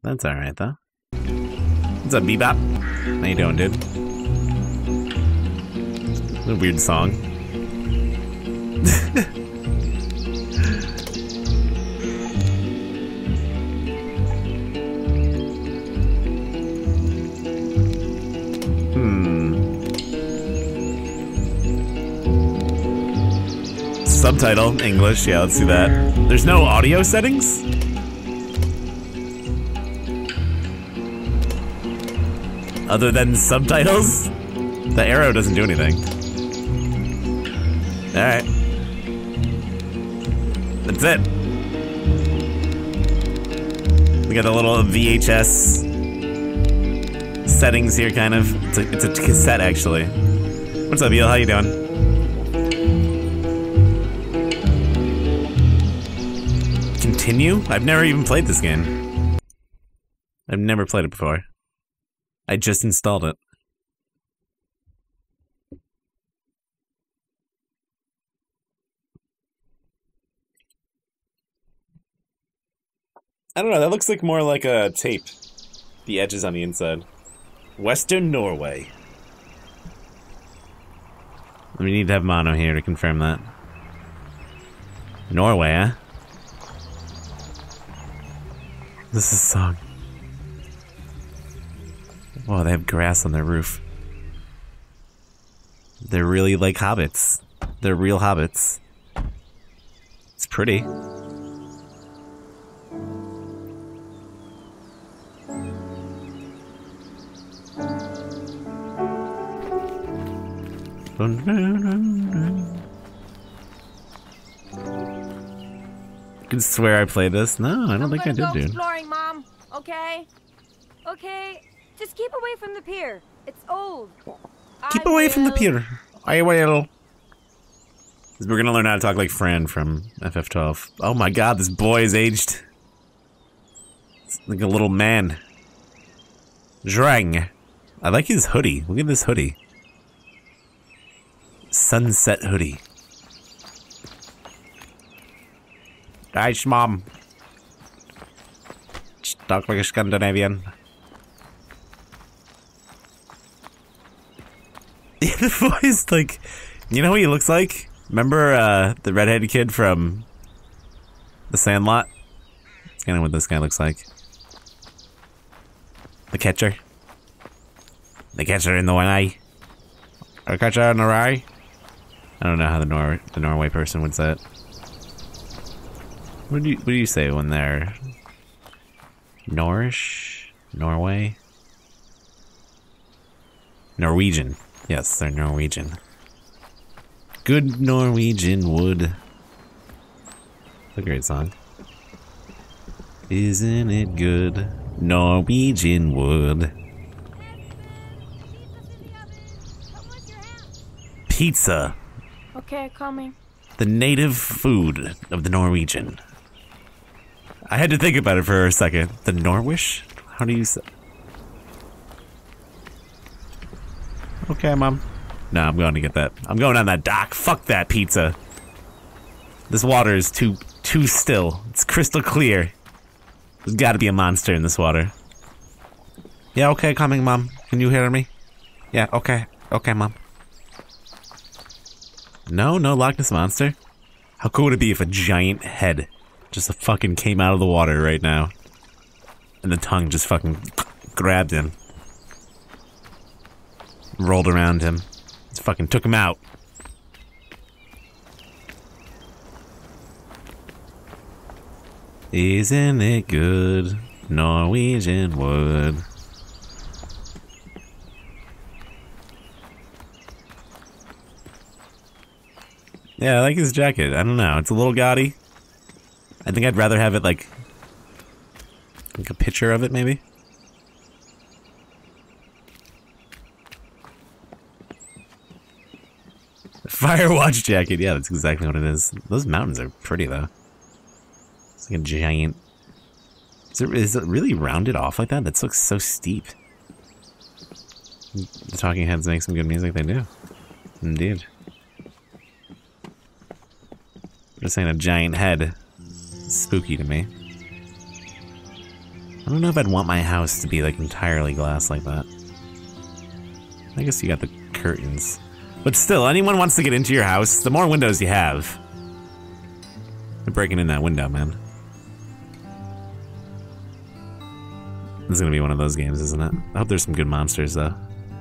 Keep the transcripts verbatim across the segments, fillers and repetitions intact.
That's alright, though. What's up, Bebop? How you doing, dude? What a weird song. hmm. Subtitle, English, yeah, let's do that. There's no audio settings? Other than subtitles? The arrow doesn't do anything. Alright. That's it. We got the little V H S settings here, kind of. It's a, it's a cassette, actually. What's up, Eel? How you doing? Continue? I've never even played this game. I've never played it before. I just installed it. I don't know, that looks like more like a tape. The edges on the inside. Western Norway. We need to have mono here to confirm that. Norway, huh? This is a song. Oh, they have grass on their roof. They're really like hobbits. They're real hobbits. It's pretty. I can swear I played this. No, I don't I'm think I did, go dude. Exploring, Mom. Okay. Okay. Just keep away from the pier. It's old. Keep I away will. from the pier. I will. We're gonna learn how to talk like Fran from F F twelve. Oh my god, this boy is aged. It's like a little man. Zhrang. I like his hoodie. Look at this hoodie. Sunset hoodie. Nice, Mom. Just talk like a Scandinavian. The voice, like, you know what he looks like? Remember uh, the redheaded kid from The Sandlot? That's kind of what this guy looks like. The catcher. The catcher in the one eye. The catcher in the eye. I don't know how the Nor the Norway person would say it. What do you what do you say when they're Norish? Norway? Norwegian. Yes, they're Norwegian. Good Norwegian wood. A great song. Isn't it good? Norwegian wood. Pizza. Okay, coming. The native food of the Norwegian. I had to think about it for a second. The Norwish? How do you say? Okay, Mom. No, I'm going to get that. I'm going on that dock. Fuck that pizza. This water is too too still. It's crystal clear. There's got to be a monster in this water. Yeah, okay, coming, Mom. Can you hear me? Yeah, okay. Okay, Mom. No, no Loch Ness Monster. How cool would it be if a giant head just fucking came out of the water right now? And the tongue just fucking grabbed him. Rolled around him. Just fucking took him out. Isn't it good? Norwegian wood. Yeah, I like his jacket. I don't know. It's a little gaudy. I think I'd rather have it like... like a picture of it, maybe? Firewatch jacket. Yeah, that's exactly what it is. Those mountains are pretty, though. It's like a giant... Is it, is it really rounded off like that? That looks so steep. The Talking Heads make some good music. They do. Indeed. Just saying, a giant head. Spooky to me. I don't know if I'd want my house to be like entirely glass like that. I guess you got the curtains. But still, anyone wants to get into your house, the more windows you have. They're breaking in that window, man. This is gonna be one of those games, isn't it? I hope there's some good monsters, though.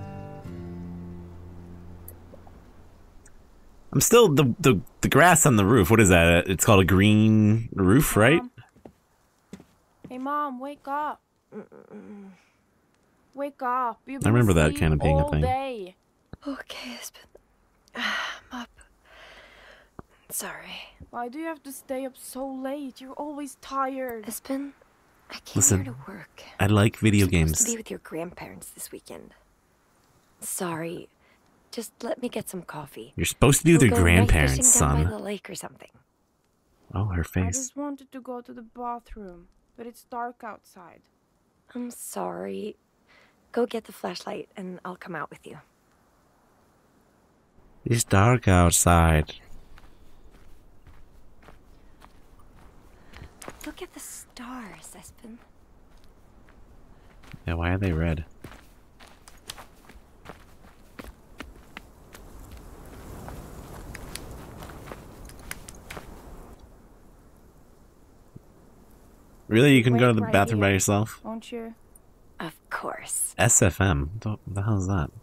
I'm still, the, the, the grass on the roof, what is that? It's called a green roof, right? Mom. Hey, Mom, wake up. Mm-mm. Wake up. You've been I remember that asleep kind of being a all thing. Day. Okay, Espen. I'm up. Sorry. Why do you have to stay up so late? You're always tired. Espen, I came Listen, here to work. I like video I'm supposed games. to be with your grandparents this weekend. Sorry. Just let me get some coffee. You're supposed to be with We'll your go night grandparents, fishing down son. by the lake or something. Oh, her I face. just wanted to go to the bathroom, but it's dark outside. I'm sorry. Go get the flashlight and I'll come out with you. It's dark outside. Look at the stars, Espen. Yeah, why are they red? Really? You can go to Wait the right bathroom by here. yourself? Won't you? Of course. S F M? What the hell is that?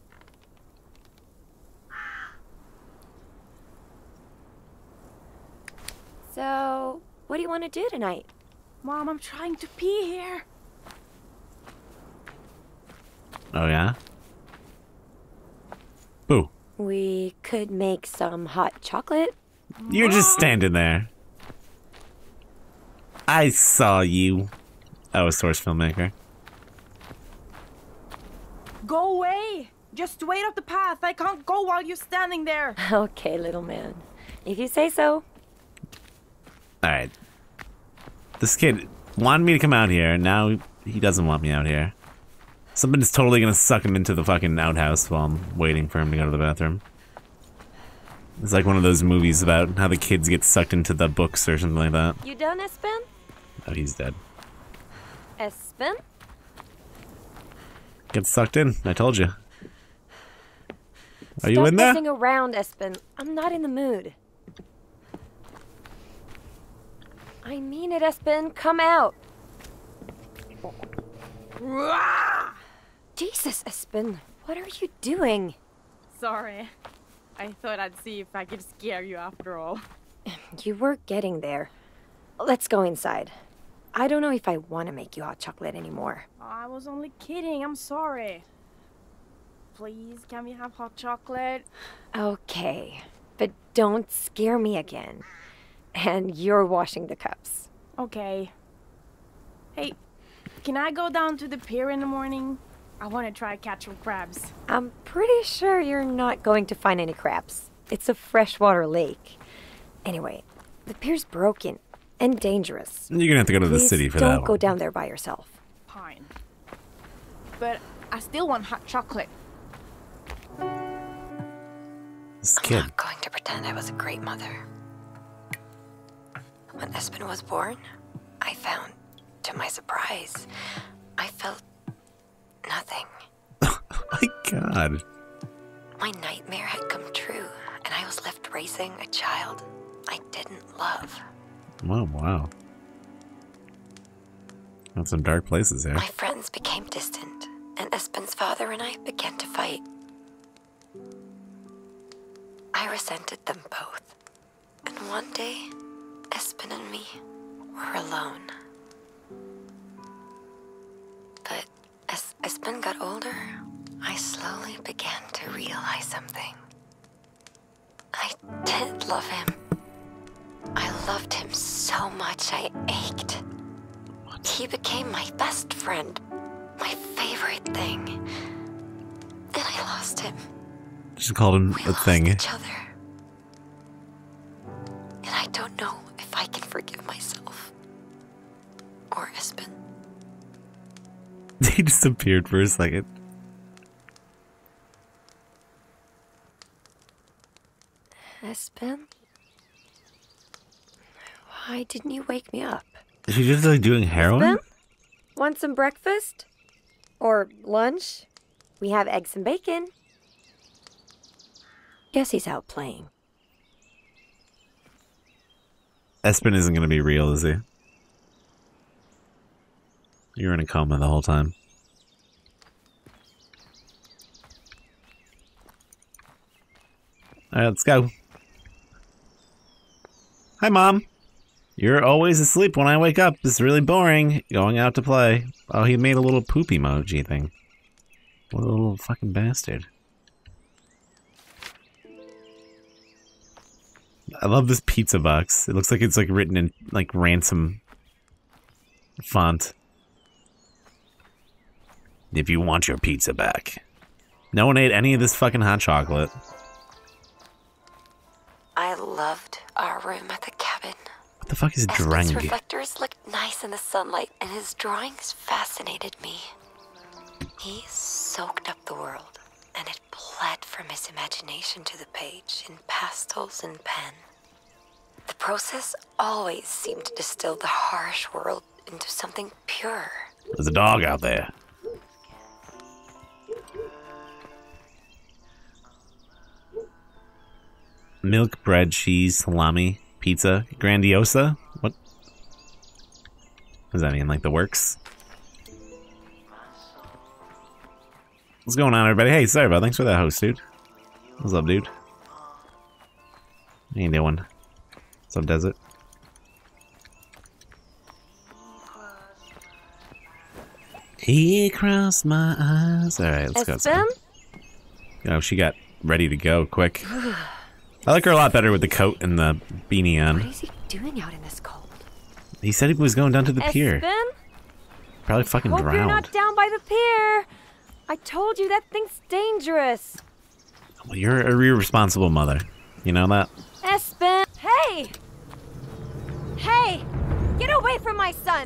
So, what do you want to do tonight? Mom, I'm trying to pee here. Oh, yeah? Boo. We could make some hot chocolate. You're just standing there. I saw you. Oh, a source filmmaker. Go away. Just wait up the path. I can't go while you're standing there. Okay, little man. If you say so. Alright. This kid wanted me to come out here, and now he doesn't want me out here. Somebody's totally gonna suck him into the fucking outhouse while I'm waiting for him to go to the bathroom. It's like one of those movies about how the kids get sucked into the books or something like that. You done, Espen? Oh, he's dead. Espen? Get sucked in, I told you. Are you Stop in there? messing around, Espen. I'm not in the mood. I mean it, Espen. Come out. Jesus, Espen. What are you doing? Sorry. I thought I'd see if I could scare you after all. You were getting there. Let's go inside. I don't know if I want to make you hot chocolate anymore. I was only kidding. I'm sorry. Please, can we have hot chocolate? Okay, but don't scare me again. And you're washing the cups. Okay. Hey, can I go down to the pier in the morning? I want to try catch some crabs. I'm pretty sure you're not going to find any crabs. It's a freshwater lake. Anyway, the pier's broken and dangerous. You're gonna have to go to the Please city for don't that one. go down there by yourself. Fine. But I still want hot chocolate. This I'm kid. not going to pretend I was a great mother. When Espen was born, I found, to my surprise, I felt nothing. My God. My nightmare had come true, and I was left raising a child I didn't love. Wow, wow. That's some dark places here. My friends became distant, and Espen's father and I began to fight. I resented them both, and one day, Espen and me were alone. But as Espen got older, I slowly began to realize something. I did love him. I loved him so much I ached. What? He became my best friend, my favorite thing. And I lost him. Just called him We a lost thing. each other. And I don't know if I can forgive myself. Or Espen. He disappeared for a second. Espen? Why didn't you wake me up? Is she just like doing heroin? Espen? Want some breakfast? Or lunch? We have eggs and bacon. Guess he's out playing. Espen isn't gonna be real, is he? You're in a coma the whole time. Alright, let's go. Hi, Mom. You're always asleep when I wake up. It's really boring going out to play. Oh, he made a little poop emoji thing. What a little fucking bastard. I love this pizza box. It looks like it's like written in like ransom font. If you want your pizza back. No one ate any of this fucking hot chocolate. I loved our room at the cabin. What the fuck is Espen's Drang? reflectors looked nice in the sunlight, and his drawings fascinated me. He soaked up the world, and it bled from his imagination to the page in pastels and pen. The process always seemed to distill the harsh world into something pure. There's a dog out there. Milk, bread, cheese, salami, pizza, grandiosa? What? What does that mean? Like the works? What's going on, everybody? Hey, sorry about. Thanks for that host, dude. What's up, dude? What you doing? What's up, Desert? He crossed my eyes. Alright, let's go. Espen? Oh, she got ready to go quick. I like her a lot better with the coat and the beanie on. What is he doing out in this cold? He said he was going down to the pier. Espen? Probably fucking Hope drowned. you're not down by the pier. I told you that thing's dangerous. Well, you're a irresponsible mother. You know that? Espen! Hey! Hey! Get away from my son!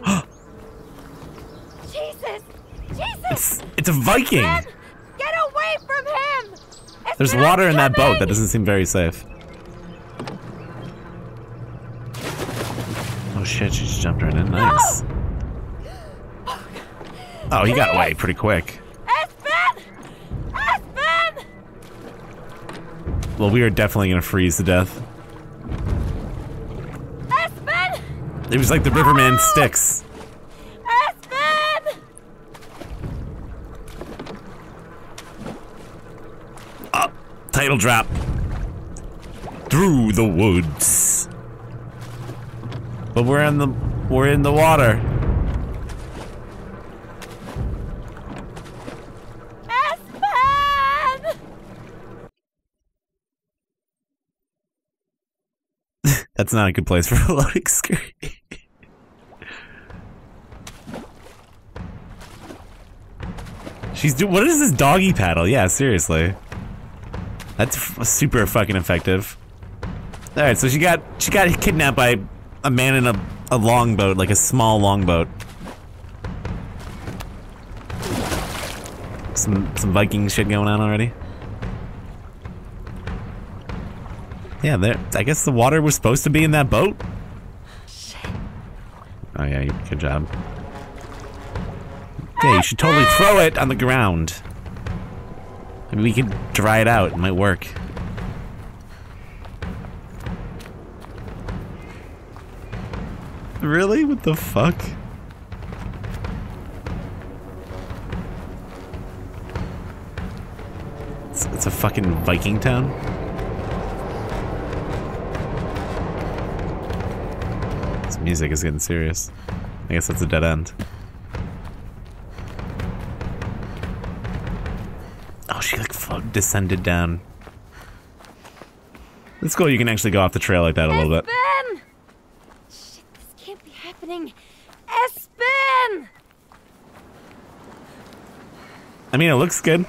Jesus! Jesus! It's, it's a Viking! Espen! Get away from him! Espen, There's water I'm in that boat. coming! That doesn't seem very safe. Oh shit, she just jumped right in. Nice. No! Oh, he got away pretty quick. Espen! Espen! Well, we are definitely gonna freeze to death. Espen! It was like the Riverman sticks. Espen! Up. Title drop. Through the woods. But we're in the we're in the water. Espen! That's not a good place for a loading screen. She's do. What is this doggy paddle? Yeah, seriously. That's f super fucking effective. All right, so she got she got kidnapped by a man in a a longboat, like a small longboat. Some some Viking shit going on already. Yeah, there. I guess the water was supposed to be in that boat. Shit. Oh yeah, you- good job. Yeah, you should totally throw it on the ground. Maybe we could dry it out. It might work. Really? What the fuck? It's, it's a fucking Viking town? This music is getting serious. I guess that's a dead end. Oh, she like f- descended down. It's cool you can actually go off the trail like that a little bit. Espen! Shit, this can't be happening. Espen! I mean, it looks good.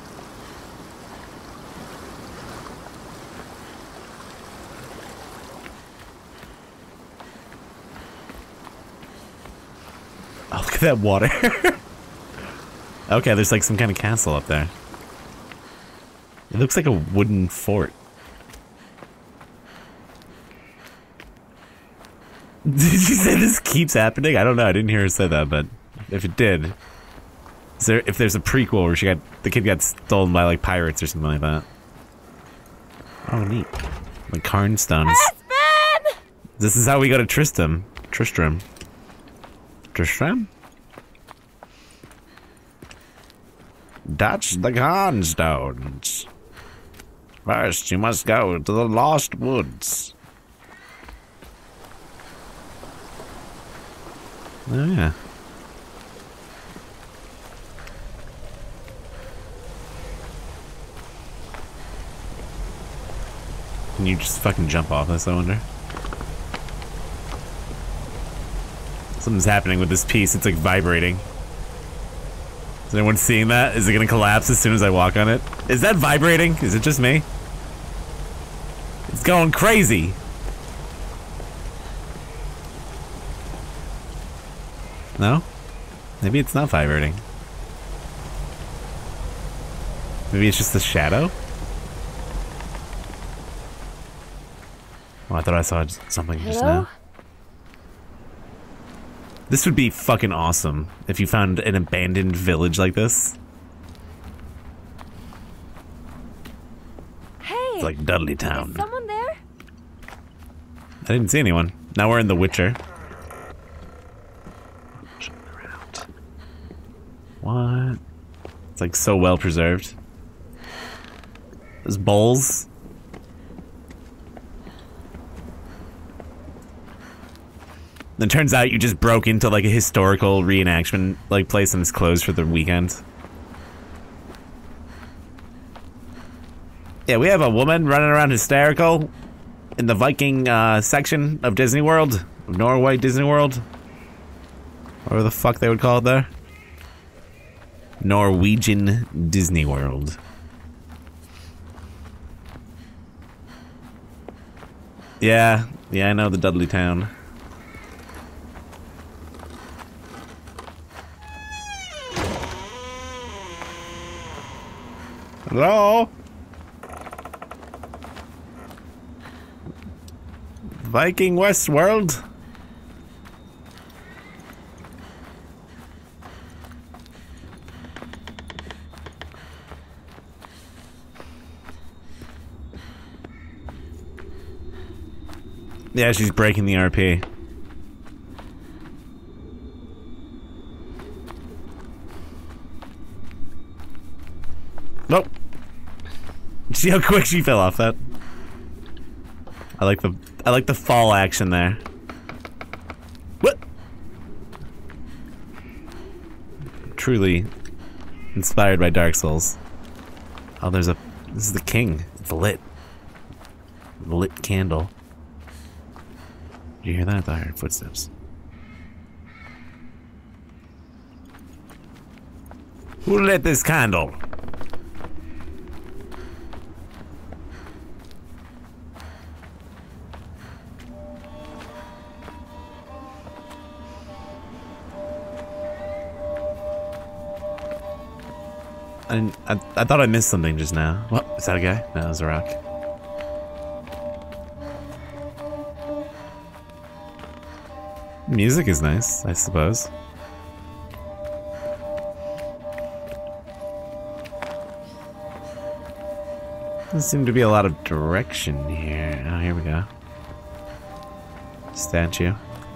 Oh, look at that water. Okay, there's like some kind of castle up there. It looks like a wooden fort. Did you say this keeps happening? I don't know. I didn't hear her say that, but if it did. Is there, if there's a prequel where she got, the kid got stolen by like pirates or something like that. Oh, neat. Like Carnstones. Espen! This is how we go to Tristram. Tristram. Tristram? That's the Carnstones. First, you must go to the Lost Woods. Oh, yeah. Can you just fucking jump off this, I wonder? Something's happening with this piece. It's like vibrating. Is anyone seeing that? Is it gonna collapse as soon as I walk on it? Is that vibrating? Is it just me? It's going crazy. No? Maybe it's not vibrating. Maybe it's just the shadow? Oh, I thought I saw something just now. This would be fucking awesome if you found an abandoned village like this. Hey! It's like Dudley Town. Is someone there? I didn't see anyone. Now we're in The Witcher. What? It's like so well preserved. There's bowls. Then turns out you just broke into like a historical reenactment like place and it's closed for the weekend. Yeah, we have a woman running around hysterical in the Viking uh, section of Disney World, of Norway Disney World. Whatever the fuck they would call it there. Norwegian Disney World. Yeah, yeah, I know the Dudley Town. Hello? Viking Westworld? Yeah, she's breaking the R P. Nope. See how quick she fell off that? I like the I like the fall action there. What? Truly inspired by Dark Souls. Oh, there's a this is the king. It's lit. Lit candle. Did you hear that? I heard footsteps. Who lit this candle? I, didn't, I, I thought I missed something just now. What? Is that a guy? No, that was a rock. Music is nice, I suppose. Doesn't seem to be a lot of direction here. Oh, here we go. Statue.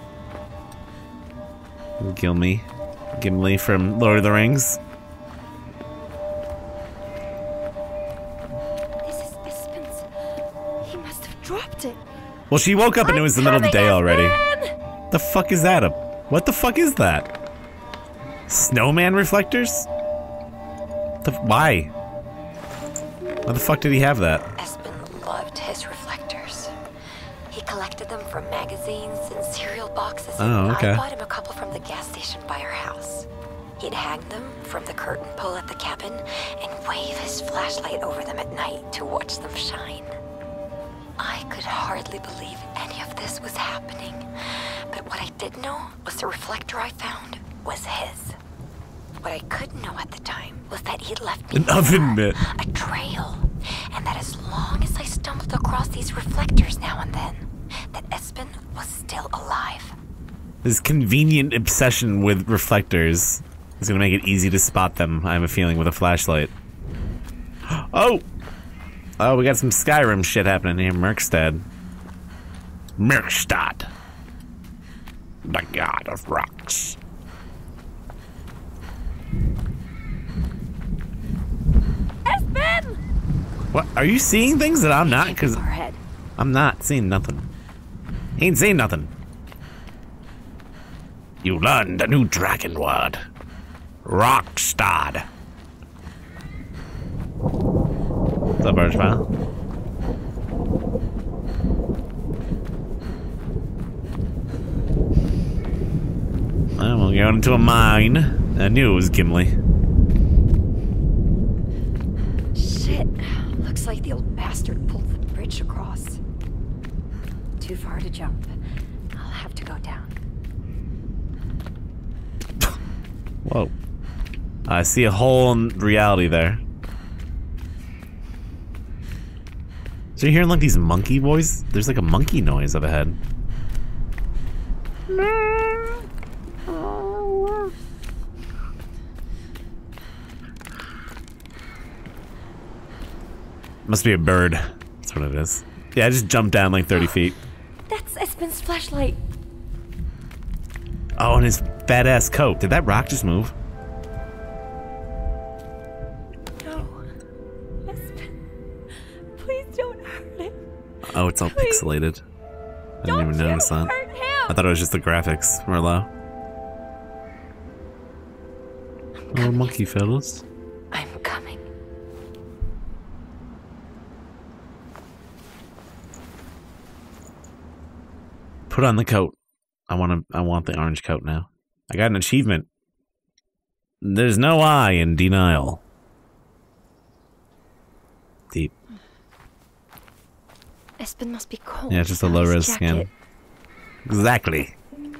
Gimli. Gimli from Lord of the Rings. This is Espen's. He must have dropped it. Well, she woke up and it was the middle of the coming, day already. Espen! The fuck is that? A what the fuck is that? Snowman reflectors? The why? Why the fuck did he have that? Espen loved his reflectors. He collected them from magazines and cereal boxes. Oh, and okay. I bought him a couple from the gas station by our house. He'd hang them from the curtain pole at the cabin and wave his flashlight over them at night to watch them shine. I could hardly believe any of this was happening, but what I did know was the reflector I found was his. What I couldn't know at the time was that he'd left An oven mitt. a trail, and that as long as I stumbled across these reflectors now and then, that Espen was still alive. This convenient obsession with reflectors is gonna make it easy to spot them, I have a feeling, with a flashlight. Oh! Oh, we got some Skyrim shit happening here. Merkstad. Merkstad. The god of rocks. Espen! What? Are you seeing things that I'm not? Because Forehead. I'm not seeing nothing. Ain't seeing nothing. You learned a new dragon word. Rockstad. What's up, Archvile? Well, we're going into a mine. I knew it was Gimli. Shit. Looks like the old bastard pulled the bridge across. Too far to jump. I'll have to go down. Whoa. I see a hole in reality there. So you're hearing like these monkey voices? There's like a monkey noise up ahead. Must be a bird. That's what it is. Yeah, I just jumped down like thirty feet. That's Espen's flashlight. Oh, and his fat ass coat. Did that rock just move? No. Espen. Please don't hurt him. Oh, it's all Please. pixelated. I didn't Don't even notice you that. hurt him. I thought it was just the graphics were low. Oh, monkey fellas. I'm coming. Put on the coat. I want to. I want the orange coat now. I got an achievement. There's no I in denial. Deep. Espen must be cold. Yeah, it's just a without low his res skin. jacket. Exactly.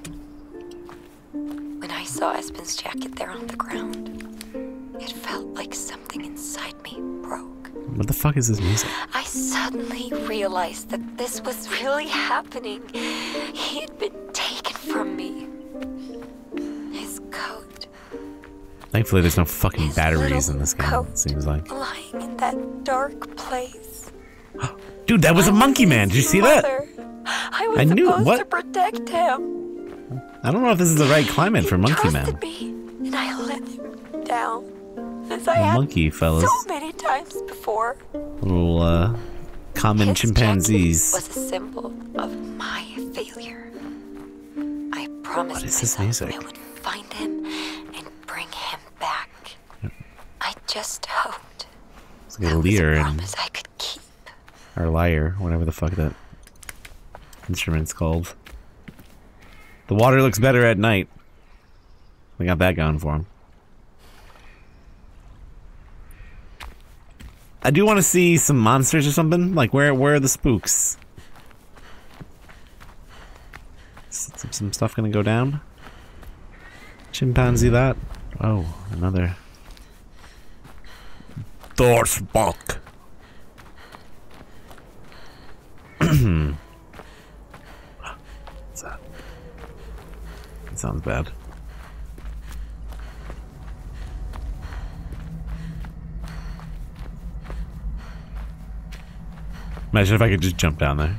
When I saw Espen's jacket there on the ground, it felt like something inside me broke. What the fuck is this music? I suddenly realized that this was really happening. He had been taken from me. His coat. Thankfully, there's no fucking His batteries little in this game. coat It seems like. lying in that dark place. Dude, that was a monkey man. Did you see that? Mother. I was I knew- supposed what? to protect him. I don't know if this is the right climate for He monkey trusted man. me, and I let him down. As I The had monkey fellas. so many times before. Little uh, common His chimpanzees. jacket was a symbol of my failure. I promised What is this myself music? I would find him and bring him back. I just hoped It's like a that was leer a and promise I could keep. or lyre, whatever the fuck that instrument's called. The water looks better at night. We got that going for him. I do want to see some monsters or something. Like, where where are the spooks? Some, some stuff gonna go down? Chimpanzee that? Oh, another. Thorsbok. What's that? That sounds bad. Imagine if I could just jump down there.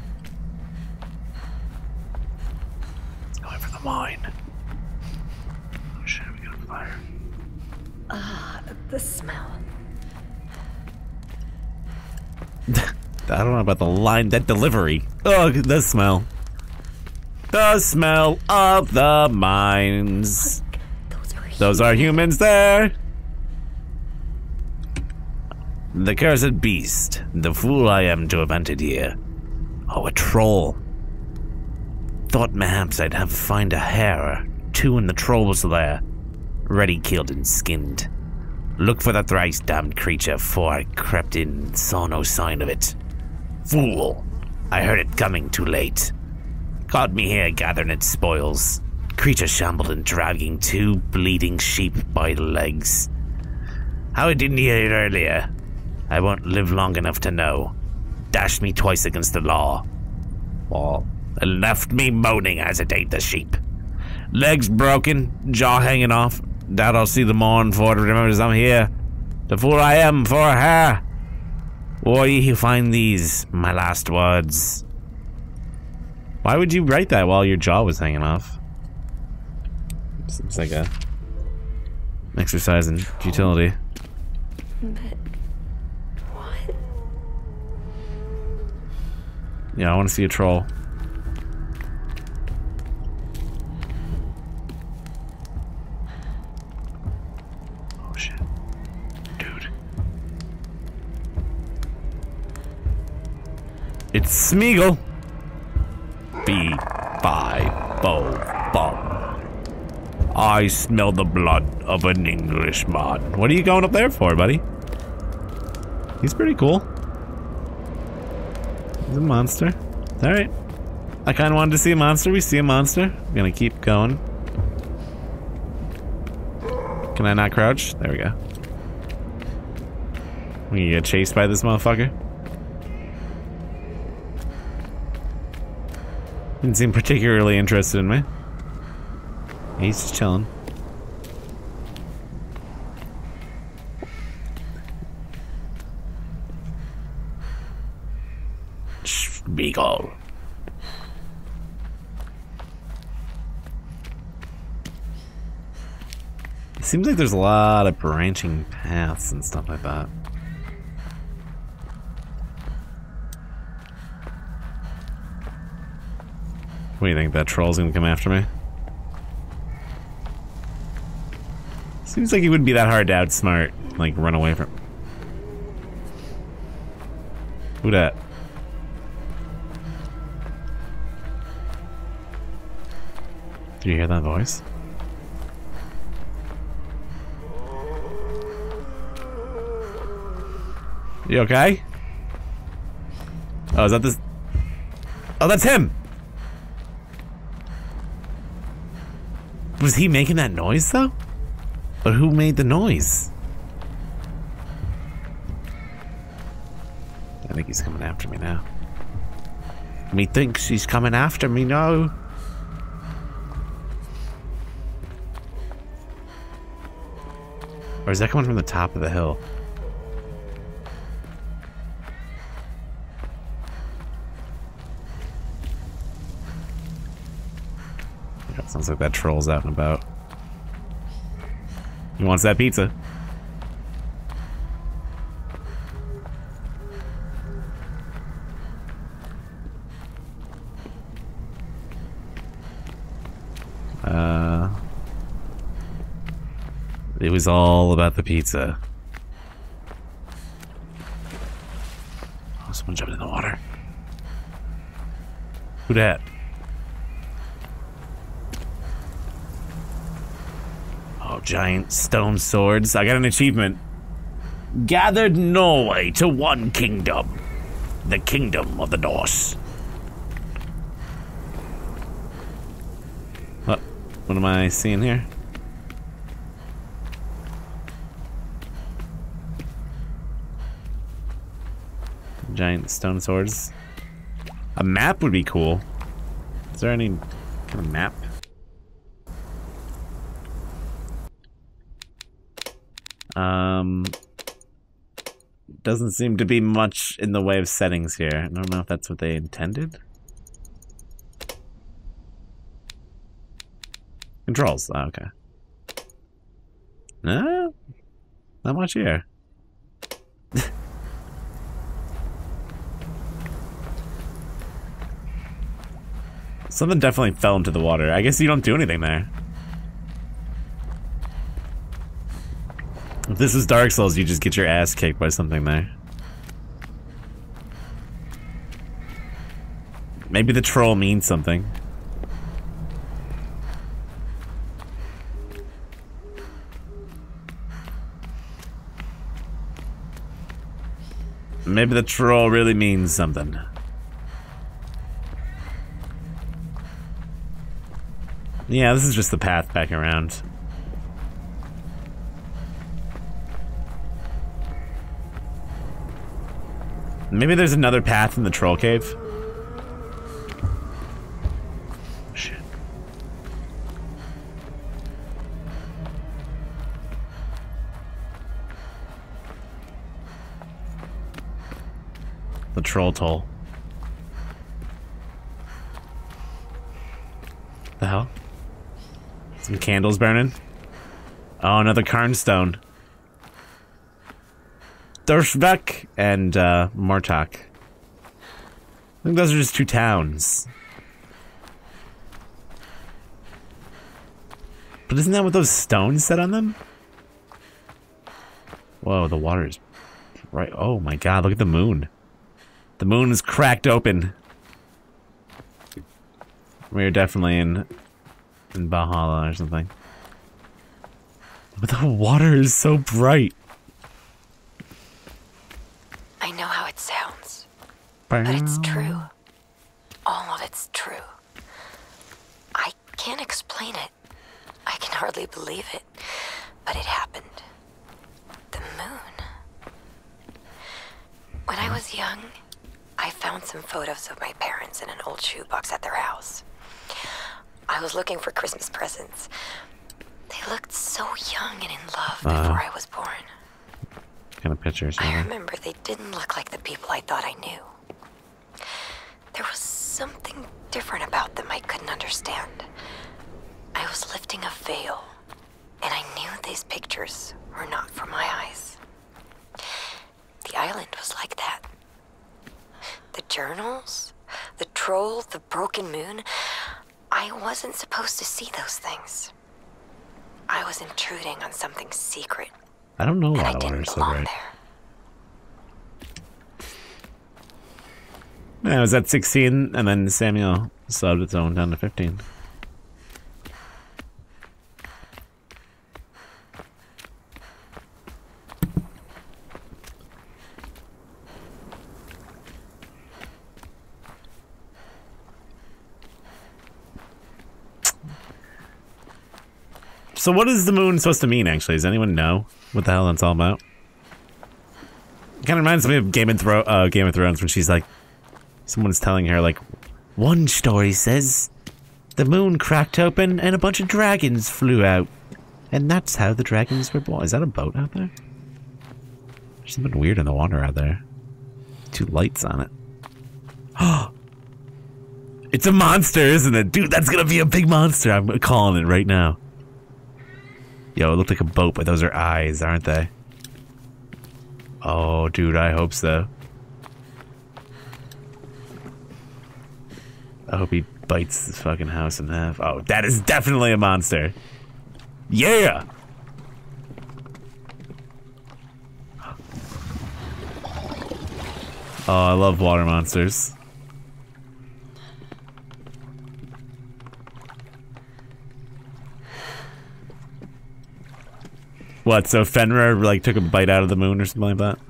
It's going for the mine. Oh shit, we got a fire. Ah, the smell. I don't know about the line, that delivery. Ugh, the smell. The smell of the mines. Those are Those are humans there. The cursed beast. The fool I am to have entered here. Oh, a troll. Thought perhaps I'd have find a hare or two in the troll's lair. Ready killed and skinned. Look for the thrice damned creature, for I crept in and saw no sign of it. Fool! I heard it coming too late. Caught me here gathering its spoils. Creature shambled and dragging two bleeding sheep by the legs. How I didn't hear it earlier, I won't live long enough to know. Dashed me twice against the law. Well, and left me moaning as it ate the sheep. Legs broken, jaw hanging off. Doubt I'll see the morn for it remembers I'm here. The fool I am for her. Or you find these, my last words. Why would you write that while your jaw was hanging off? Seems like a exercise in futility. But what? Yeah, I want to see a troll. Oh shit. Dude. It's Smeagol. B by Bo Bum. I smell the blood of an Englishman. What are you going up there for, buddy? He's pretty cool. He's a monster. Alright. I kinda wanted to see a monster. We see a monster. I'm gonna keep going. Can I not crouch? There we go. We gonna get chased by this motherfucker? Didn't seem particularly interested in me. He's just chilling. Smeagol. It seems like there's a lot of branching paths and stuff like that. What do you think? That troll's gonna come after me? Seems like he wouldn't be that hard to outsmart, like run away from. Who dat? Do you hear that voice? You okay? Oh, is that this? Oh, that's him! Was he making that noise, though? But who made the noise? I think he's coming after me now. Methinks he's coming after me now. Or is that coming from the top of the hill? Yeah, it sounds like that troll's out and about. He wants that pizza. Uh, it was all about the pizza. Oh, someone jumped in the water. Who dat? Oh, giant stone swords. I got an achievement. Gathered Norway to one kingdom. The kingdom of the Norse. What? What am I seeing here? Giant stone swords. A map would be cool. Is there any kind of map? Um, doesn't seem to be much in the way of settings here. I don't know if that's what they intended. Controls. Oh, okay. No, not much here. Something definitely fell into the water. I guess you don't do anything there. If this is Dark Souls, you just get your ass kicked by something there. Maybe the troll means something. Maybe the troll really means something. Yeah, this is just the path back around. Maybe there's another path in the troll cave. Shit. The troll toll. The hell? Some candles burning. Oh, another Carnstone. Dorschbeck and uh, Mortok. I think those are just two towns. But isn't that what those stones said on them? Whoa, the water is right. Oh my god, look at the moon. The moon is cracked open. We're definitely in in Valhalla or something. But the water is so bright. I know how it sounds, but it's true. All of it's true. I can't explain it. I can hardly believe it, but it happened. The moon. When I was young, I found some photos of my parents in an old shoebox at their house. I was looking for Christmas presents. They looked so young and in love Uh, before I was born. Kind of pictures. I Right? remember they didn't look like the people I thought I knew. There was something different about them I couldn't understand. I was lifting a veil, and I knew these pictures were not from my eyes. The island was like that. The journals, the troll, the broken moon. I wasn't supposed to see those things. I was intruding on something secret, I don't know and why I the water didn't is so belong bright. there. Yeah, it was at sixteen, and then Samuel subbed its own down to fifteen. So what is the moon supposed to mean, actually? Does anyone know what the hell that's all about? It kind of reminds me of Game of, Thro uh, Game of Thrones when she's like, someone's telling her, like, one story says the moon cracked open and a bunch of dragons flew out. And that's how the dragons were born. Is that a boat out there? There's something weird in the water out there. Two lights on it. Oh! It's a monster, isn't it? Dude, that's gonna be a big monster. I'm calling it right now. Yo, it looked like a boat, but those are eyes, aren't they? Oh, dude, I hope so. I hope he bites this fucking house in half. Oh, that is definitely a monster. Yeah! Oh, I love water monsters. What, so Fenrir, like, took a bite out of the moon or something like that?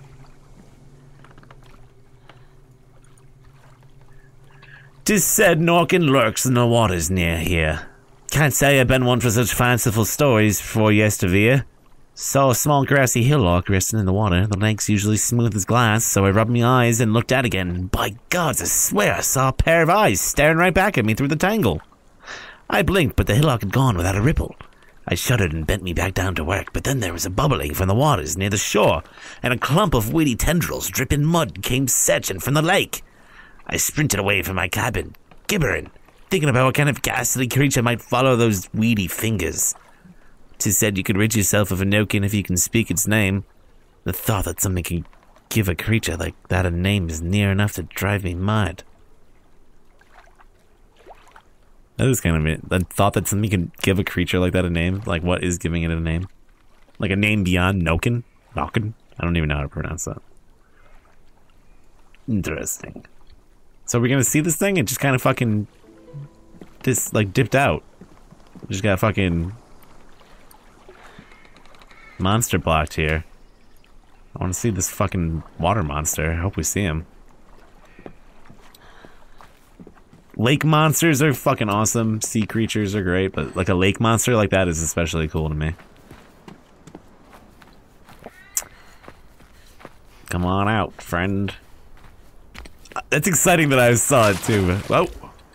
Tis said Norkin lurks in the waters near here. Can't say I've been one for such fanciful stories before yesteryear. Saw a small grassy hillock resting in the water, the legs usually smooth as glass, so I rubbed my eyes and looked out again. By gods, I swear I saw a pair of eyes staring right back at me through the tangle. I blinked, but the hillock had gone without a ripple. I shuddered and bent me back down to work, but then there was a bubbling from the waters near the shore, and a clump of weedy tendrils dripping mud came surging from the lake. I sprinted away from my cabin, gibbering, thinking about what kind of ghastly creature might follow those weedy fingers. 'Tis said you could rid yourself of a Nokin if you can speak its name. The thought that something can give a creature like that a name is near enough to drive me mad. That is kind of it. The thought that something can give a creature like that a name. Like, what is giving it a name? Like a name beyond Nokin? Nokin? I don't even know how to pronounce that. Interesting. So we're gonna see this thing? It just kind of fucking... Just, like, dipped out. We just got fucking... monster blocked here. I want to see this fucking water monster. I hope we see him. Lake monsters are fucking awesome. Sea creatures are great, but like a lake monster like that is especially cool to me. Come on out, friend. That's exciting that I saw it too. Whoa.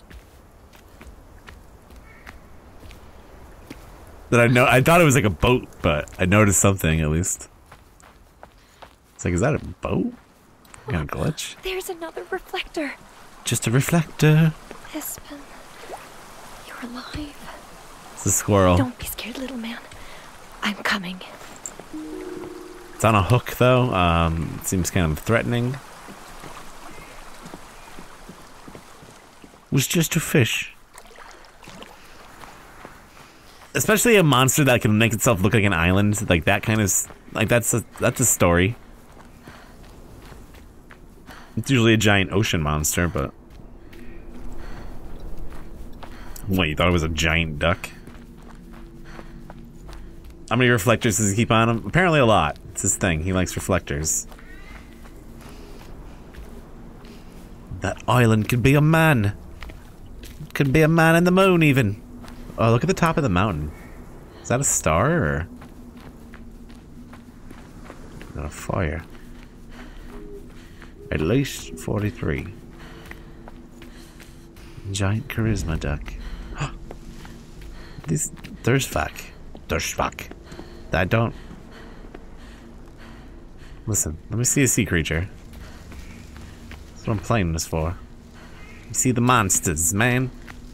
That I know. I thought it was like a boat, but I noticed something at least. It's like, is that a boat? Got a glitch? There's another reflector. Just a reflector. Espen, you're alive. It's a squirrel. Don't be scared, little man. I'm coming. It's on a hook, though. Um, it seems kind of threatening. It was just a fish. Especially a monster that can make itself look like an island, like that kind of, like that's a that's a story. It's usually a giant ocean monster, but what, you thought it was a giant duck? How many reflectors does he keep on him? Apparently a lot. It's his thing. He likes reflectors. That island could be a man. Could be a man in the moon, even. Oh, look at the top of the mountain. Is that a star, or? Is that a fire? At least forty-three. Giant charisma duck. These... There's fuck. There's fuck. I don't... Listen, let me see a sea creature. That's what I'm playing this for. You see the monsters, man.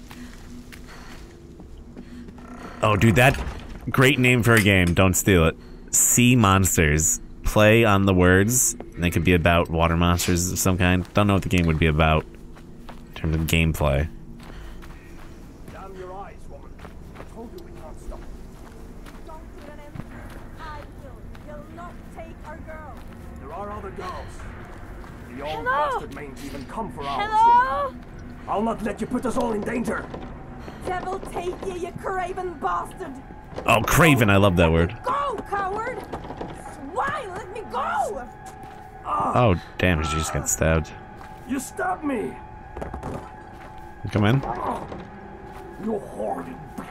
Oh, dude, that great name for a game. Don't steal it. Sea monsters. Play on the words. And they could be about water monsters of some kind. Don't know what the game would be about in terms of gameplay. Damn your eyes, woman. I told you we can't stop. Don't do that, I will. You'll not take our girl. There are other girls. The old Hello? bastard mayn't even come for ours. Hello? woman. I'll not let you put us all in danger. Devil take you, you craven bastard! Oh, craven. I love that word. Go, coward! Swine, let me go! Oh, damn. She just got stabbed. You stabbed me. Come in. You horrid bitch.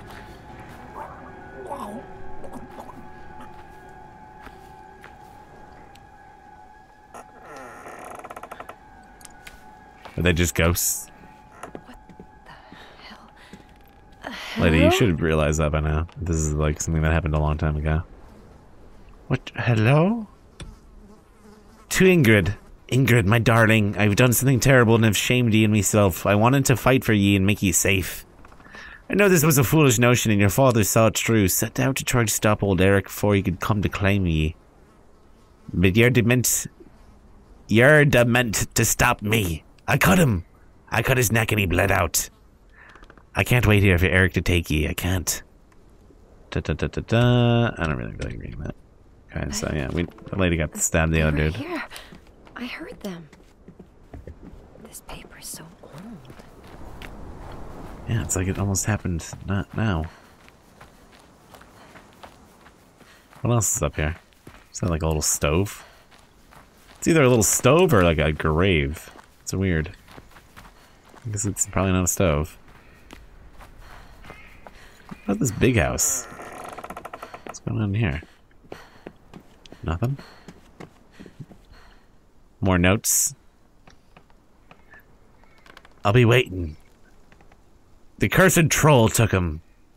Are they just ghosts? Hello? Lady, you should realize that by now. This is like something that happened a long time ago. What? Hello? To Ingrid. Ingrid, my darling, I've done something terrible and have shamed ye and myself. I wanted to fight for ye and make ye safe. I know this was a foolish notion and your father saw it true. Set out to try to stop old Eric before he could come to claim ye. But you're dement... You're dement to stop me. I cut him. I cut his neck and he bled out. I can't wait here for Eric to take ye. I can't. Da, da, da, da, da. I don't really feel like reading that. Okay, so yeah, we the lady got stabbed the other Over dude. here. I heard them. This paper is so old. Yeah, it's like it almost happened not now. What else is up here? Is that like a little stove? It's either a little stove or like a grave. It's weird. I guess it's probably not a stove. What about this big house? What's going on here? Nothing? More notes? I'll be waiting. The cursed troll took him.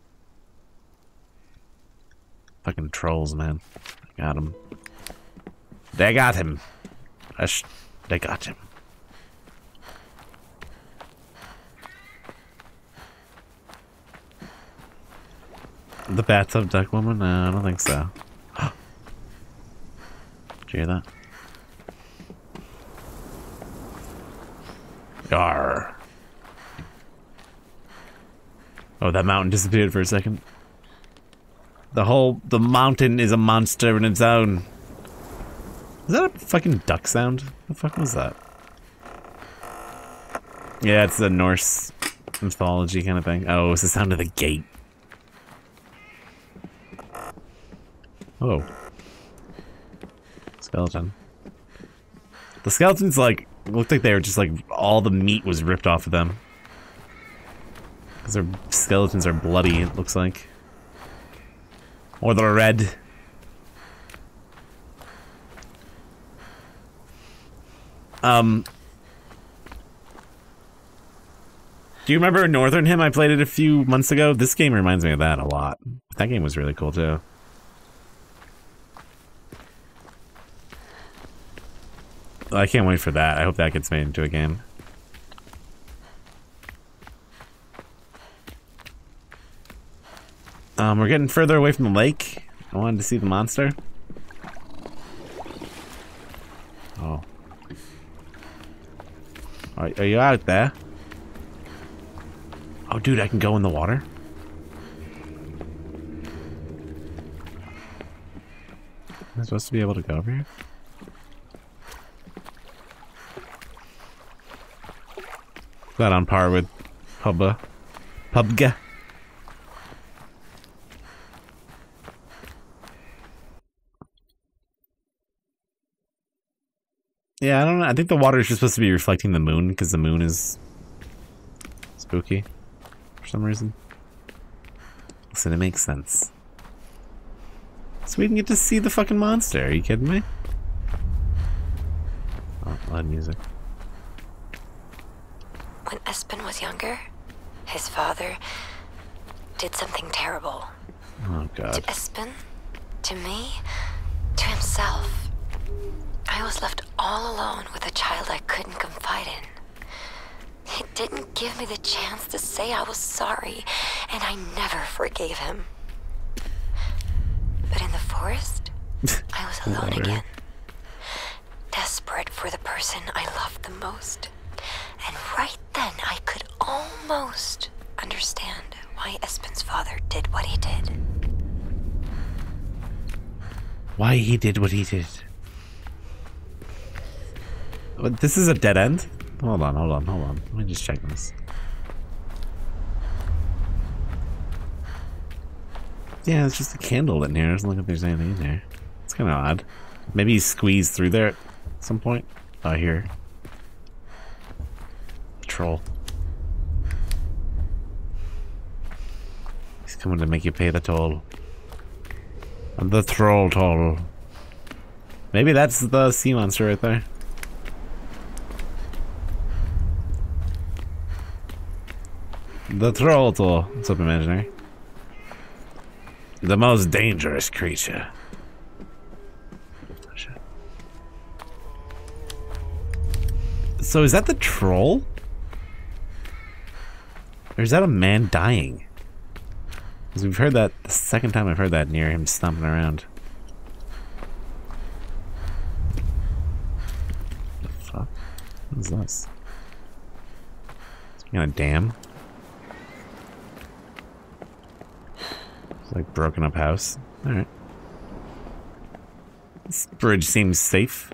Fucking trolls, man. They got him. They got him. Hush. They got him. The bathtub duck woman? No, I don't think so. Did you hear that? Yarr. Oh, that mountain disappeared for a second. The whole, the mountain is a monster in its own. Is that a fucking duck sound? What the fuck was that? Yeah, it's the Norse mythology kind of thing. Oh, it's the sound of the gate. Oh. Skeleton. The skeletons, like, looked like they were just like, all the meat was ripped off of them. Because their skeletons are bloody, it looks like. Or they're red. Um. Do you remember Northern Hymn? I played it a few months ago. This game reminds me of that a lot. That game was really cool too. I can't wait for that. I hope that gets made into a game. Um, we're getting further away from the lake. I wanted to see the monster. Oh. Are, are you out there? Oh, dude, I can go in the water? Am I supposed to be able to go over here? Is that on par with Pubba? Pubga? Yeah, I don't know. I think the water is just supposed to be reflecting the moon because the moon is spooky for some reason. So it makes sense. So we can get to see the fucking monster. Are you kidding me? Oh, loud music. When Espen was younger, his father did something terrible. Oh, God. To Espen, to me, to himself. I was left all alone with a child I couldn't confide in. He didn't give me the chance to say I was sorry, and I never forgave him. But in the forest, I was alone Water. again. Desperate for the person I loved the most. And right then, I could almost understand why Espen's father did what he did. Why he did what he did. But this is a dead end? Hold on, hold on, hold on. Let me just check this. Yeah, it's just a candle in here. It doesn't look like there's anything in there. It's kind of odd. Maybe he squeezed through there at some point. Oh, here. Troll. He's coming to make you pay the toll. The troll toll. Maybe that's the sea monster right there. The troll toll. What's up, imaginary? The most dangerous creature. Oh, shit. So is that the troll? Or is that a man dying? Because we've heard that the second time I've heard that near him stomping around. What the fuck? What is this? Some kind of dam? It's like broken up house. Alright. This bridge seems safe.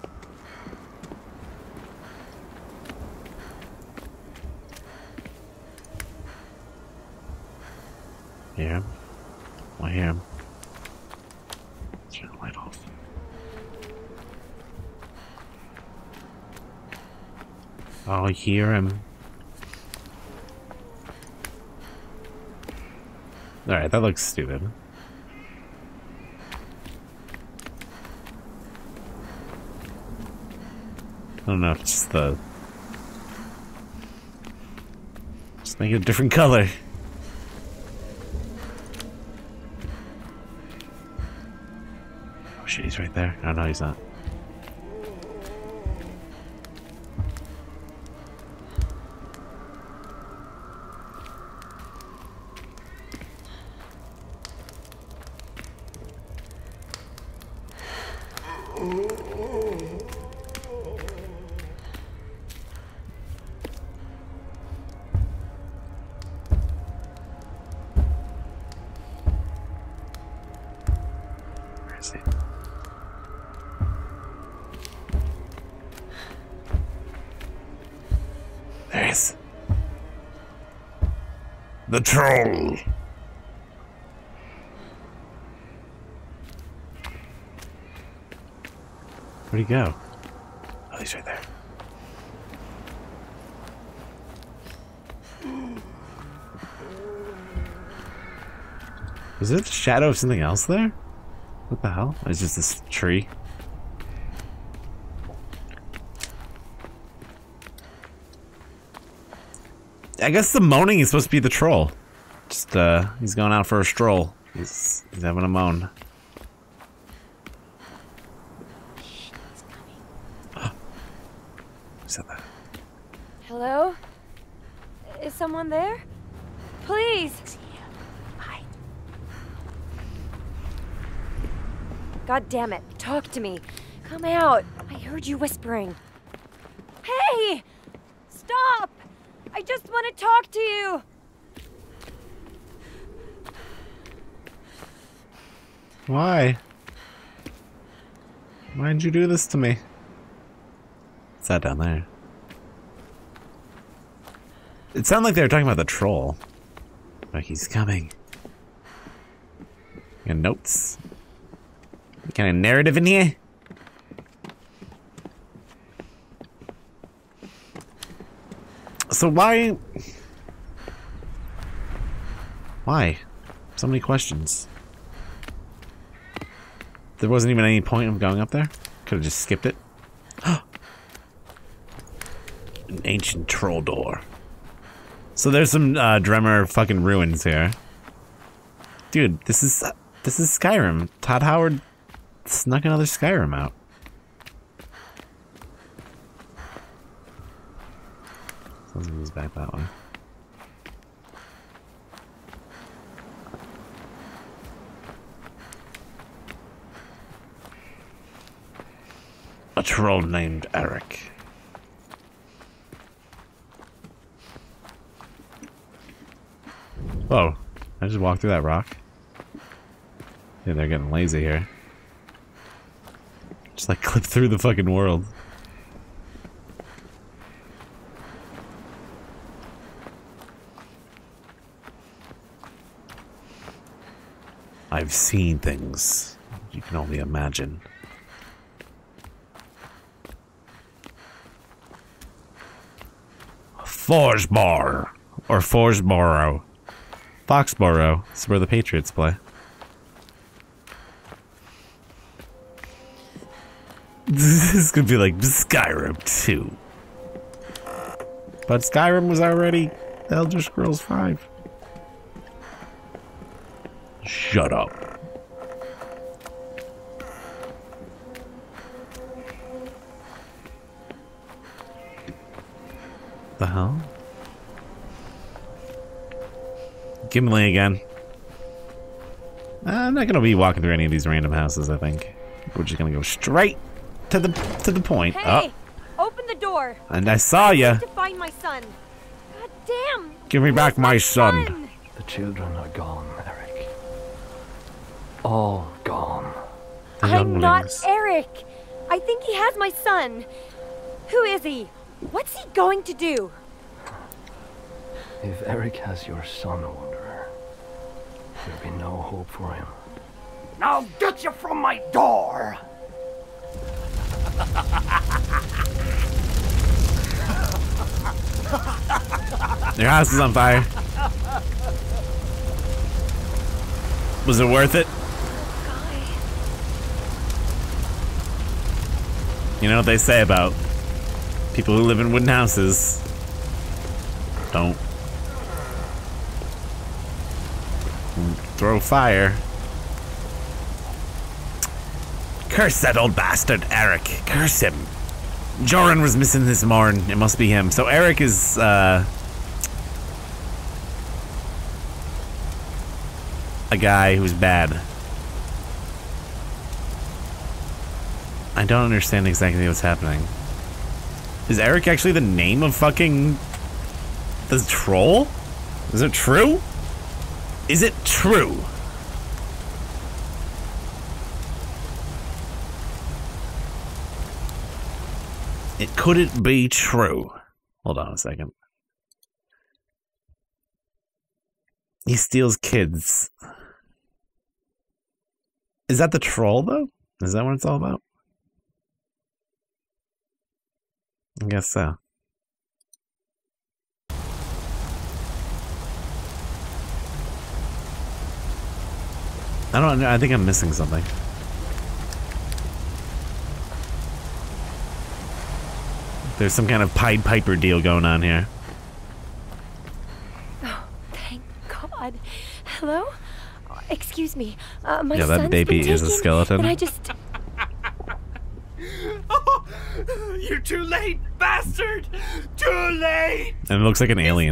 Hear him? I hear him. Let's turn the light off. Oh, I hear him. Alright, that looks stupid. I don't know if it's just the... Just make it a different color. Oh shit, he's right there. Oh no, he's not. Where is he? There he is. The troll. Where'd he go? Oh, he's right there. Is it the shadow of something else there? What the hell? It's just this tree. I guess the moaning is supposed to be the troll. Just, uh, he's going out for a stroll. He's, he's having a moan. said that. Hello? Is someone there? Please! Hi. God damn it, talk to me. Come out. I heard you whispering. Hey! Stop! I just want to talk to you! Why? Why'd you do this to me? What's that down there? It sounded like they were talking about the troll. Oh, he's coming. Got notes? Any kind of narrative in here? So why... Why? So many questions. There wasn't even any point of going up there? Could have just skipped it. An ancient troll door. So there's some uh, Dremor fucking ruins here. Dude, this is uh, this is Skyrim. Todd Howard snuck another Skyrim out. Sounds like he's back that way. A troll named Eric. Whoa, I just walked through that rock. Yeah, they're getting lazy here. Just like clip through the fucking world. I've seen things you can only imagine. Forsborough, or Forsborough. Foxborough. This is where the Patriots play. This could be like Skyrim two. But Skyrim was already Elder Scrolls five. Shut up. The hell? Gimli again. I'm not gonna be walking through any of these random houses, I think. We're just gonna go straight to the to the point. Hey! Oh. Open the door! And I saw ya! I need to find my son! God damn! Give me back my, my son. son! The children are gone, Eric. All gone. The I'm not younglings. Eric! I think he has my son! Who is he? What's he going to do? If Eric has your son, Wanderer, there'll be no hope for him. Now get you from my door! Your house is on fire. Was it worth it? You know what they say about people who live in wooden houses? Don't throw fire. Curse that old bastard, Eric. Curse him. Joran was missing this morning. It must be him. So Eric is, uh... a guy who's bad. I don't understand exactly what's happening. Is Eric actually the name of fucking... the troll? Is it true? Is it true? It couldn't be true. Hold on a second. He steals kids. Is that the troll, though? Is that what it's all about? I guess so. I don't know. I think I'm missing something. There's some kind of Pied Piper deal going on here. Oh, thank God. Hello? Excuse me. Uh, my Yeah, that son's baby been is a taken, skeleton. And I just... You're too late, bastard! Too late! And it looks like an alien.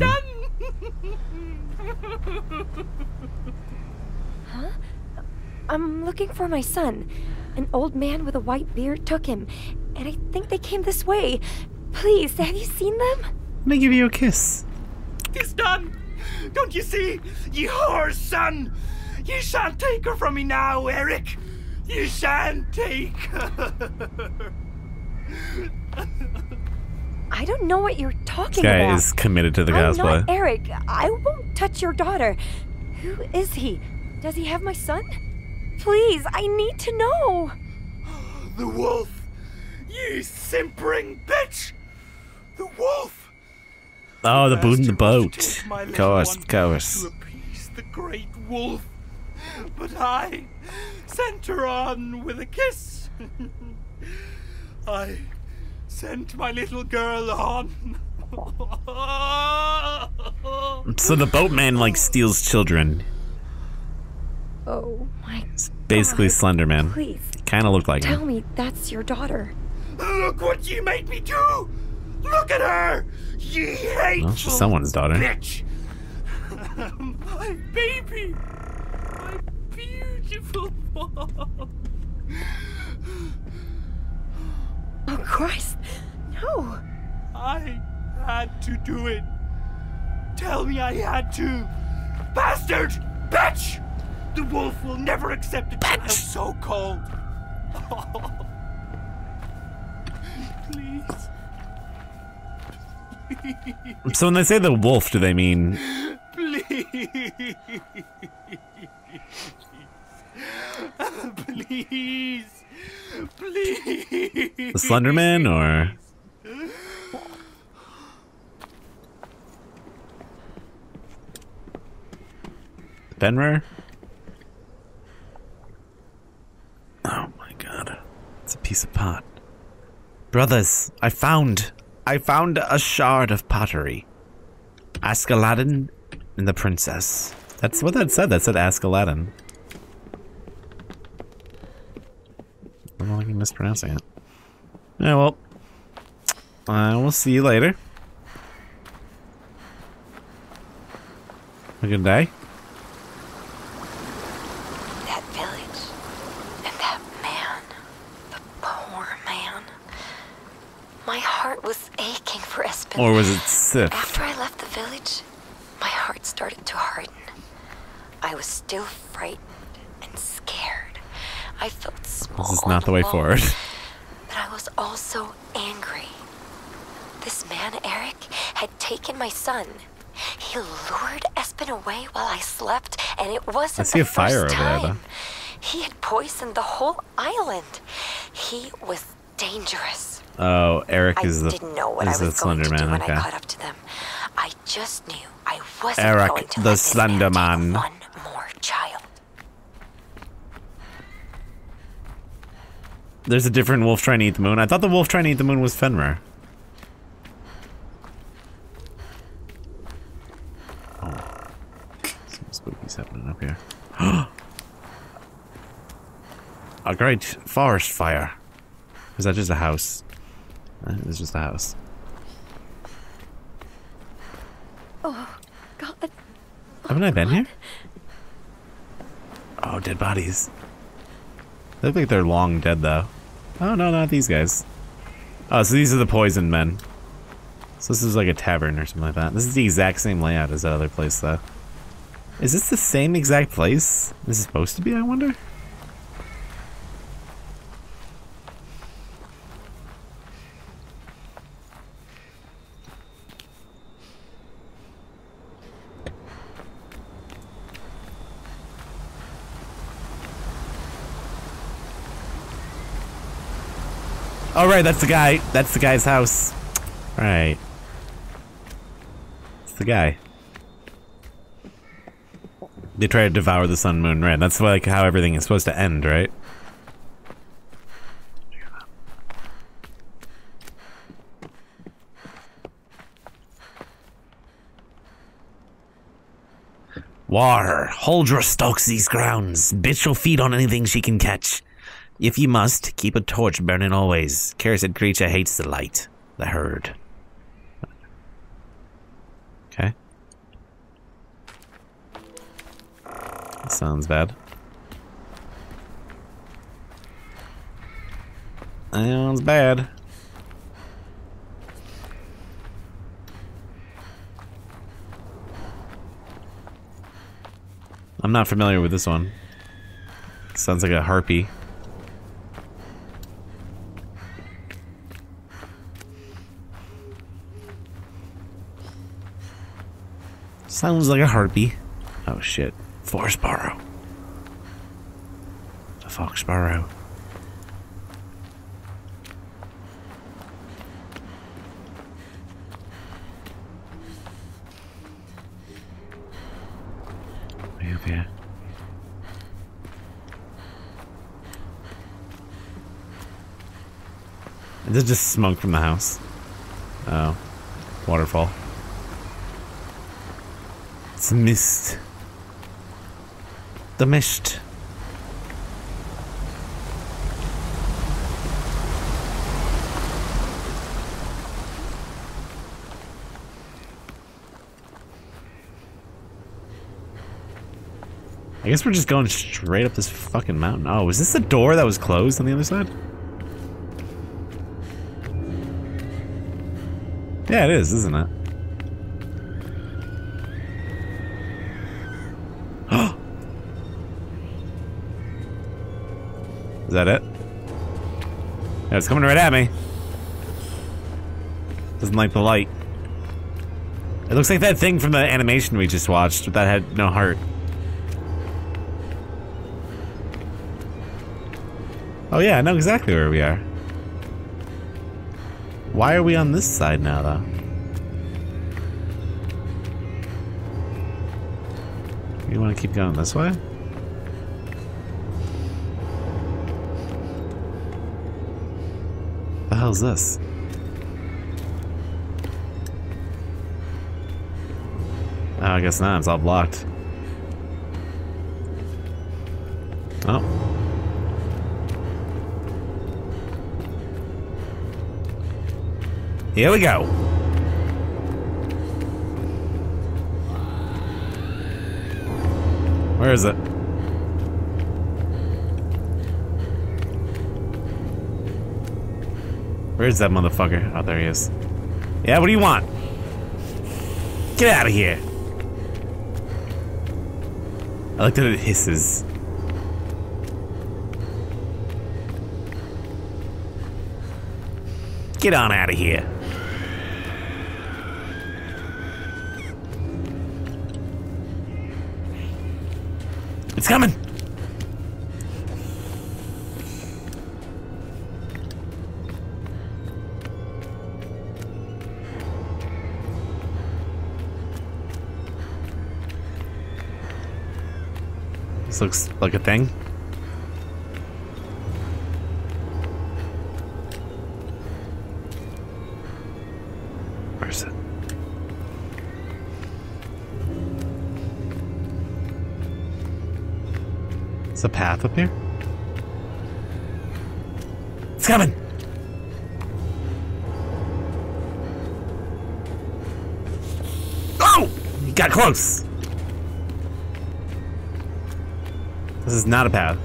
Huh? I'm looking for my son. An old man with a white beard took him, and I think they came this way. Please, have you seen them? Let me give you a kiss. It's done! Don't you see? You whore son! You shan't take her from me now, Eric! You shan't take her! I don't know what you're talking This guy about. is committed to the I'm cosplay. not Eric. I won't touch your daughter. Who is he? Does he have my son? Please, I need to know. The wolf! You simpering bitch! The wolf! Oh, the boot in the Master was to boat. take my Of little course, one of course. To appease the great wolf. But I sent her on with a kiss. I sent my little girl on. So the boatman, like, steals children. Oh my It's basically God. Slender Man. Please, Kind of looked like tell him. me that's your daughter. Look what you made me do! Look at her! You hateful Well, she's someone's daughter. bitch! My baby! My beautiful one! Oh Christ, no. I had to do it. Tell me I had to. Bastard! Bitch! The wolf will never accept a child so cold. Please. So when they say the wolf, do they mean... Please. Please. Please. the Slender Man, or... Fenrir? Oh my god. It's a piece of pot. Brothers, I found... I found a shard of pottery. Ask Aladdin and the princess. That's what that said. That said Ask Aladdin. I don't know if I'm mispronouncing it. Yeah, well. I will see you later. Have a good day. That village and that man, the poor man. My heart was aching for Espen. Or was it Sif? After I left the village, my heart started to harden. I was still frightened and scared. I felt small. This is not the way and alone, forward. But I was also angry. This man, Eric, had taken my son. He lured Espen away while I slept, and it wasn't I see the a fire first over there, time. though. He had poisoned the whole island. He was dangerous. Oh, Eric I is the didn't know what is I the was going Slender to do Man. when Okay. I caught up to them. I just knew I wasn't Eric, going to the let this Slender man Man. take one more child. There's a different wolf trying to eat the moon. I thought the wolf trying to eat the moon was Fenrir. Oh. Some spooky's happening up here. A great forest fire. Is that just a house? Uh, It's just a house. Oh God. Haven't I been here? Oh, dead bodies. They look like they're long dead, though. Oh, no, not these guys. Oh, so these are the poisoned men. So this is like a tavern or something like that. This is the exact same layout as that other place, though. Is this the same exact place this is supposed to be, I wonder? Oh, right, that's the guy. That's the guy's house. Right. It's the guy. They try to devour the sun, moon, right? That's like how everything is supposed to end, right? Water. Huldra stalks these grounds. Bitch will feed on anything she can catch. If you must, keep a torch burning always. Cursed creature hates the light. The herd. Okay. That sounds bad. That sounds bad. I'm not familiar with this one. Sounds like a harpy. Sounds like a harpy. Oh shit. Forest sparrow. A fox sparrow. Way up here. There's just smoke from the house. Oh. Waterfall. It's mist. The mist. I guess we're just going straight up this fucking mountain. Oh, is this the door that was closed on the other side? Yeah, it is, isn't it? Is that it? Yeah, it's coming right at me. Doesn't like the light. It looks like that thing from the animation we just watched that had no heart. Oh yeah, I know exactly where we are. Why are we on this side now, though? You want to keep going this way? What the hell's this? Oh, I guess not. It's all blocked. Oh. Here we go. Where is it? Where's that motherfucker? Oh, there he is. Yeah, what do you want? Get out of here. I like that it hisses. Get on out of here. It's coming. This looks like a thing. Where is it? Is a path up here? It's coming! Oh! You got close! This is not a path.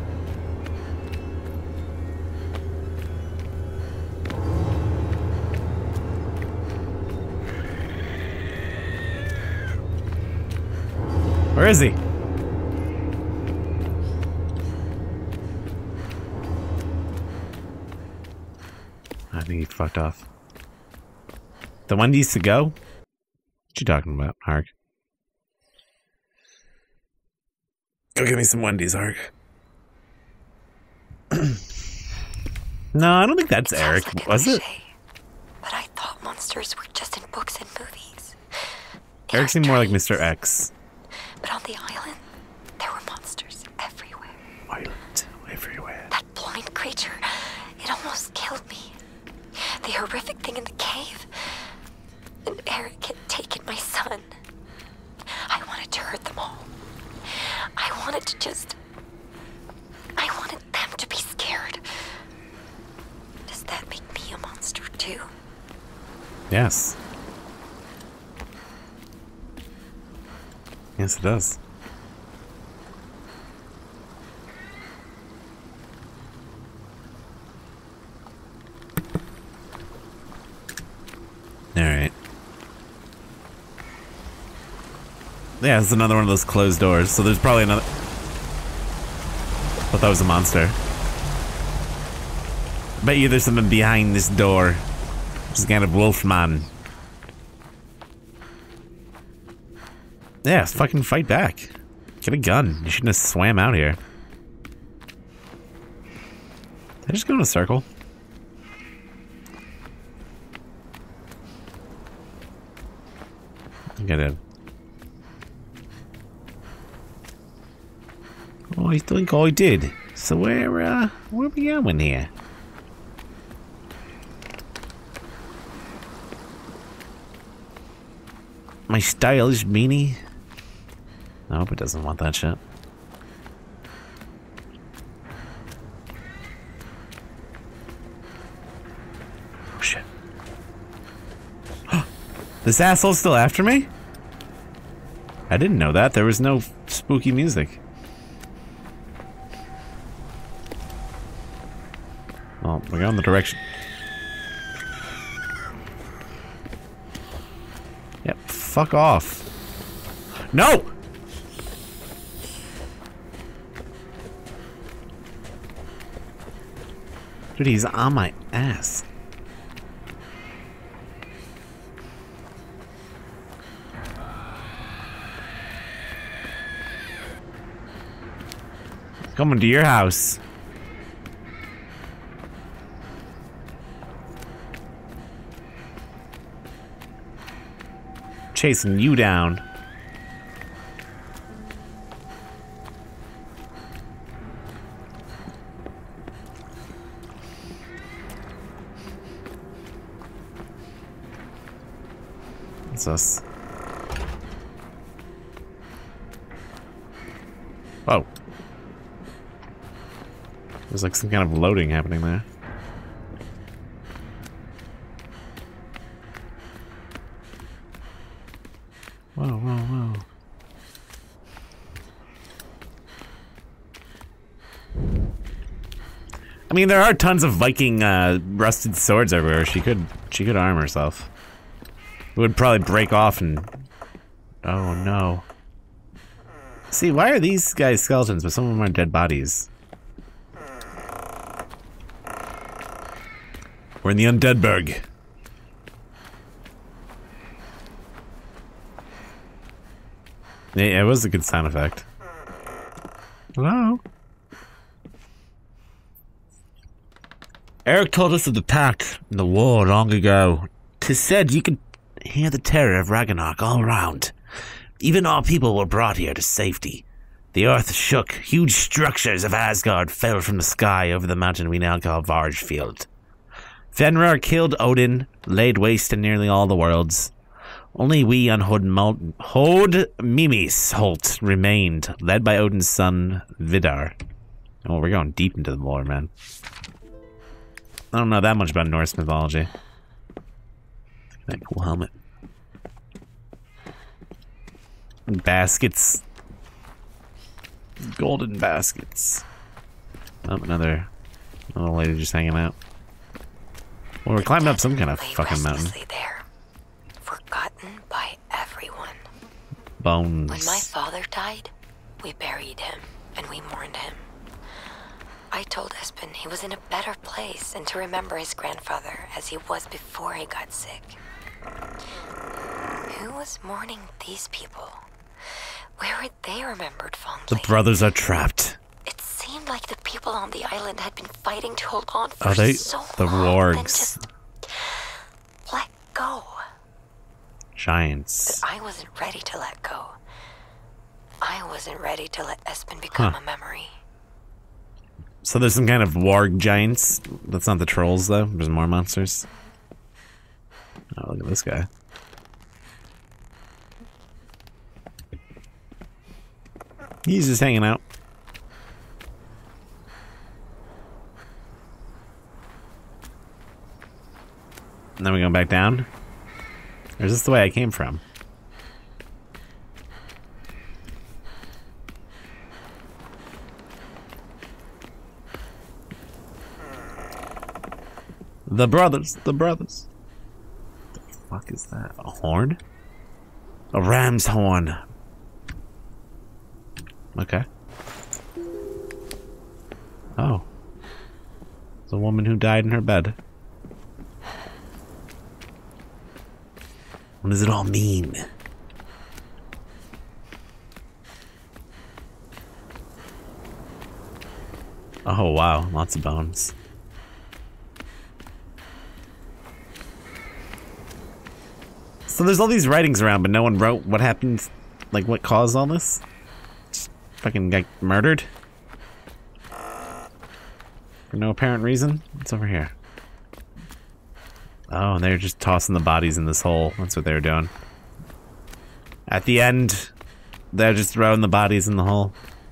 Where is he? I think he fucked off. The Wendy's to go? What you talking about, Hark? Go get me some Wendy's, Hark. No, I don't think that's It Eric, sounds like a was it? cliche, but I thought monsters were just in books and movies. In Eric our seemed more like dreams. Mister X. But on the island, there were monsters everywhere. Violent everywhere. That blind creature, it almost killed me. The horrific thing in the cave. And Eric had taken my son. I wanted to hurt them all. I wanted to just... I wanted them to be scared Yes. Yes, it does. Alright. Yeah, it's another one of those closed doors, so there's probably another... Thought that was a monster. Bet you there's something behind this door. Just kind of wolf man. Yeah, let's fucking fight back. Get a gun. You shouldn't have swam out here. Did I just go in a circle? I think I did. Oh, I think I did. So where, uh, where are we going here? My stylish beanie? I hope it doesn't want that shit. Oh shit. This asshole's still after me? I didn't know that. There was no spooky music. Well, we're going the direction. Yep, fuck off. No! Dude, he's on my ass. Coming to your house. Chasing you down. What's this? Whoa. There's like some kind of loading happening there. Whoa, whoa, whoa. I mean, there are tons of Viking uh, rusted swords everywhere. She could, she could arm herself. It would probably break off and... Oh no. See, why are these guys skeletons, but some of them are dead bodies? We're in the Undeadburg. Yeah, it was a good sound effect. Hello? Eric told us of the pact in the war long ago. 'Tis said you could hear the terror of Ragnarok all around. Even our people were brought here to safety. The earth shook. Huge structures of Asgard fell from the sky over the mountain we now call Vargefield. Fenrir killed Odin, laid waste to nearly all the worlds. Only we on Hod, Mul- Hod Mimis Holt remained, led by Odin's son, Vidar. Oh, we're going deep into the lore, man. I don't know that much about Norse mythology. That cool helmet. Baskets. Golden baskets. Oh, another, another lady just hanging out. Well, we're climbing up some kind of fucking mountain. There, forgotten by everyone. Bones. When my father died, we buried him and we mourned him. I told Espen he was in a better place and to remember his grandfather as he was before he got sick. Who was mourning these people? Where were they remembered fondly? The brothers are trapped. It seemed like the people on the island had been fighting to hold on for Are they so the long, then wargs? just let go. Giants. But I wasn't ready to let go. I wasn't ready to let Espen become Huh. a memory. So there's some kind of warg giants. That's not the trolls, though. There's more monsters. Oh, look at this guy. He's just hanging out. And then we go back down. Or is this the way I came from? The brothers, the brothers. What the fuck is that? A horn? A ram's horn. Okay. Oh. It's a woman who died in her bed. What does it all mean? Oh wow, lots of bones. So there's all these writings around, but no one wrote what happened, like what caused all this? Just fucking got murdered? For no apparent reason? What's over here? Oh, they're just tossing the bodies in this hole. That's what they were doing. At the end, they're just throwing the bodies in the hole.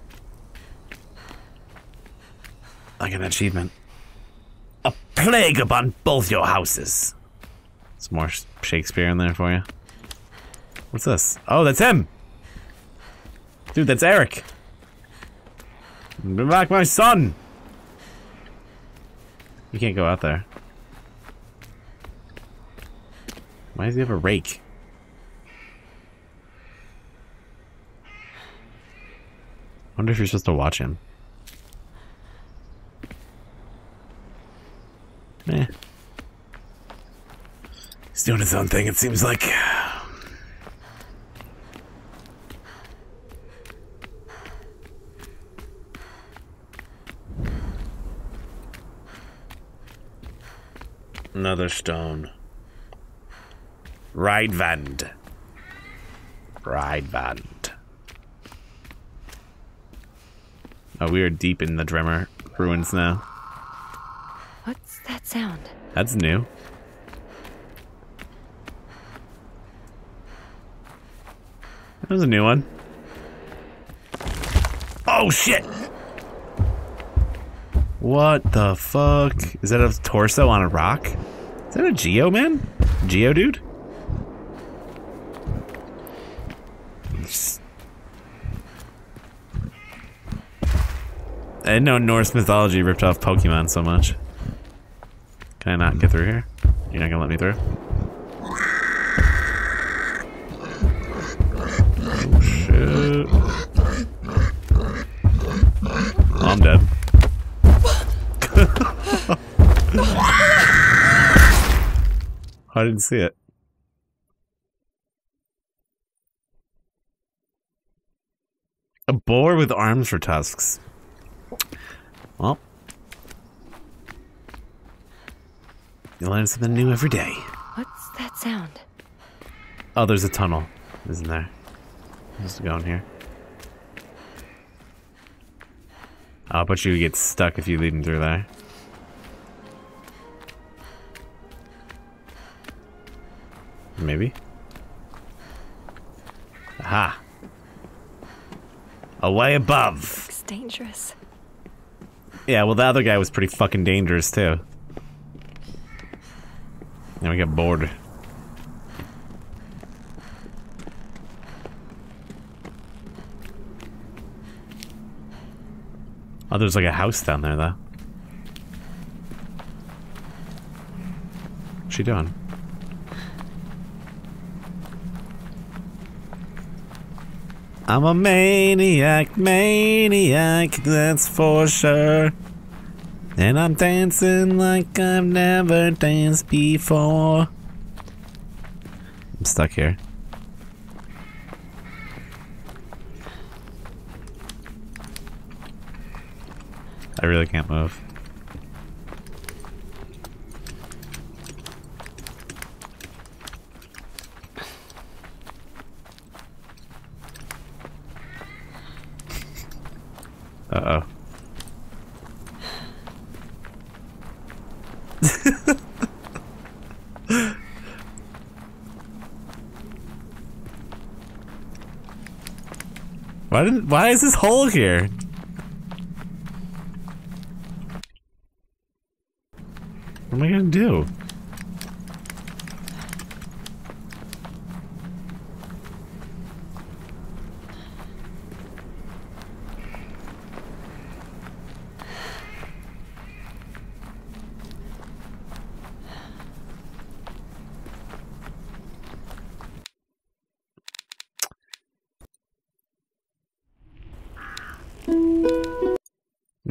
Like an achievement. A plague upon both your houses. Some more Shakespeare in there for you. What's this? Oh, that's him! Dude, that's Eric! Bring back my son! You can't go out there. Why does he have a rake? I wonder if you're supposed to watch him. Eh. He's doing his own thing, it seems like. Another stone. Rydvand. Rydvand. Oh, we are deep in the Dremmer ruins now. What's that sound? That's new. That was a new one. Oh shit! What the fuck? Is that a torso on a rock? Is that a Geo man? Geo dude? I didn't know Norse mythology ripped off Pokemon so much. Can I not get through here? You're not gonna let me through? Oh shit. Oh, I'm dead. I didn't see it. A boar with arms for tusks. Well, you learn something new every day. What's that sound? Oh, there's a tunnel, isn't there? Just go in here. I'll bet you get stuck if you lead him through there. Maybe. Aha. Away above. Looks dangerous. Yeah, well, the other guy was pretty fucking dangerous, too. Now we got bored. Oh, there's like a house down there, though. What's she doing? I'm a maniac, maniac, that's for sure. And I'm dancing like I've never danced before. I'm stuck here. I really can't move. Uh-oh. Why did, why is this hole here? What am I gonna do?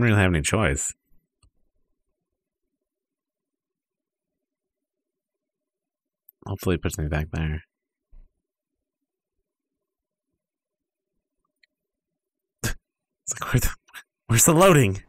don't really have any choice. Hopefully it puts me back there. It's like, where the, where's the loading?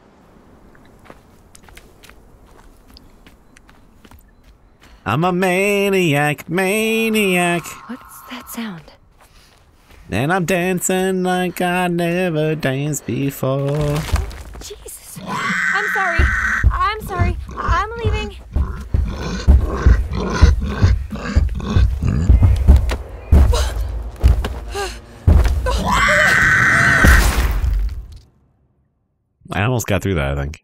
I'm a maniac, maniac. What's that sound? And I'm dancing like I never danced before. Jesus. I'm sorry. I'm sorry. I'm leaving. I almost got through that, I think.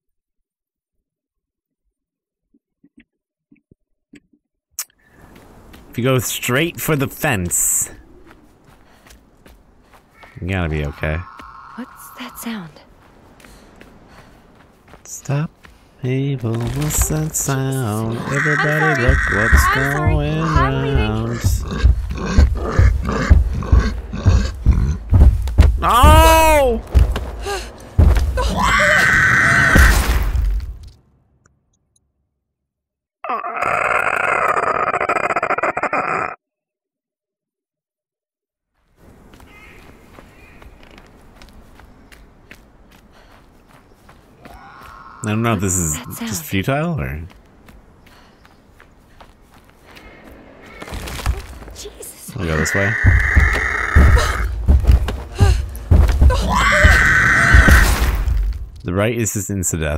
If you go straight for the fence, you gotta be okay. What's that sound? Stop. People, what's that sound? Everybody sorry. look what's I'm sorry. going I'm round. Oh! I don't know if this is just futile or... Jesus. We'll go this way. The right is just insta-death.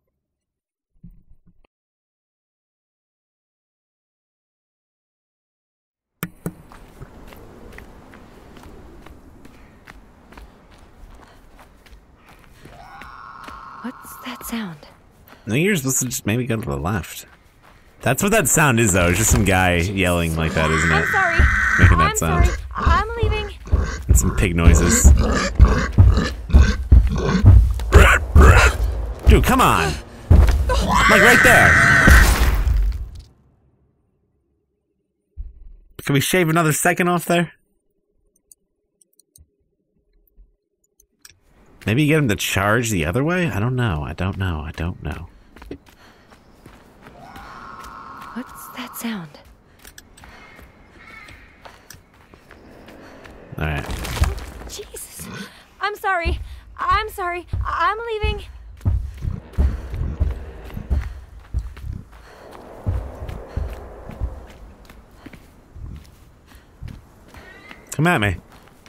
What's that sound? No, you're supposed to just maybe go to the left. That's what that sound is, though. It's just some guy yelling like that, isn't I'm it? sorry. Making that I'm sound. sorry. I'm leaving. And some pig noises. Dude, come on! Like right there! Can we shave another second off there? Maybe get him to charge the other way? I don't know. I don't know. I don't know. What's that sound? Alright. Jesus. I'm sorry. I'm sorry. I'm leaving. Come at me.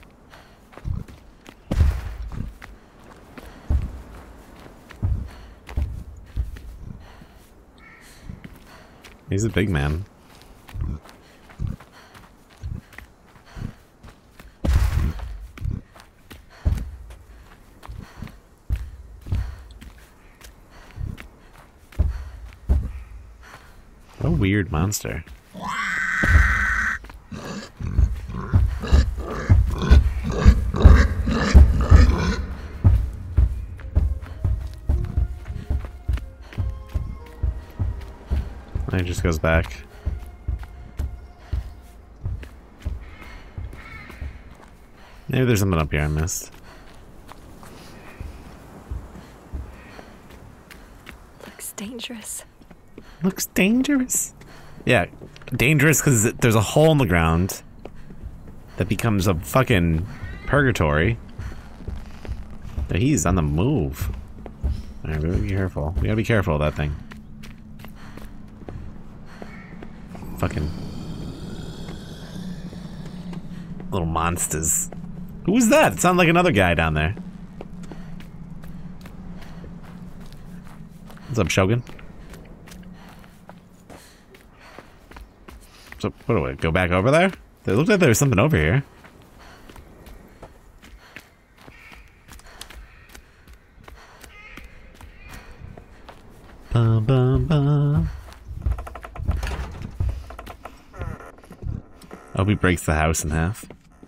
He's a big man. What a weird monster. It just goes back. Maybe there's something up here I missed. Looks dangerous. Looks dangerous? Yeah, dangerous because there's a hole in the ground that becomes a fucking purgatory. But he's on the move. Alright, we gotta be careful. We gotta be careful of that thing. Fucking little monsters. Who was that? It sounded like another guy down there. What's up, Shogun? So, what do we go back over there? It looked like there was something over here. Bum, bum, bum. I hope he breaks the house in half.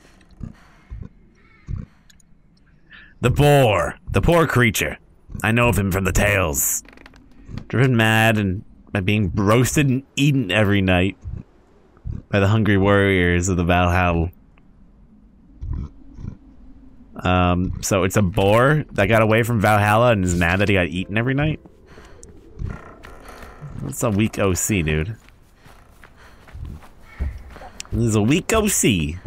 The boar! The poor creature. I know of him from the tales. Driven mad and by being roasted and eaten every night by the hungry warriors of the Valhalla. Um, so it's a boar that got away from Valhalla and is mad that he got eaten every night. That's a weak O C, dude. This is a weak O C.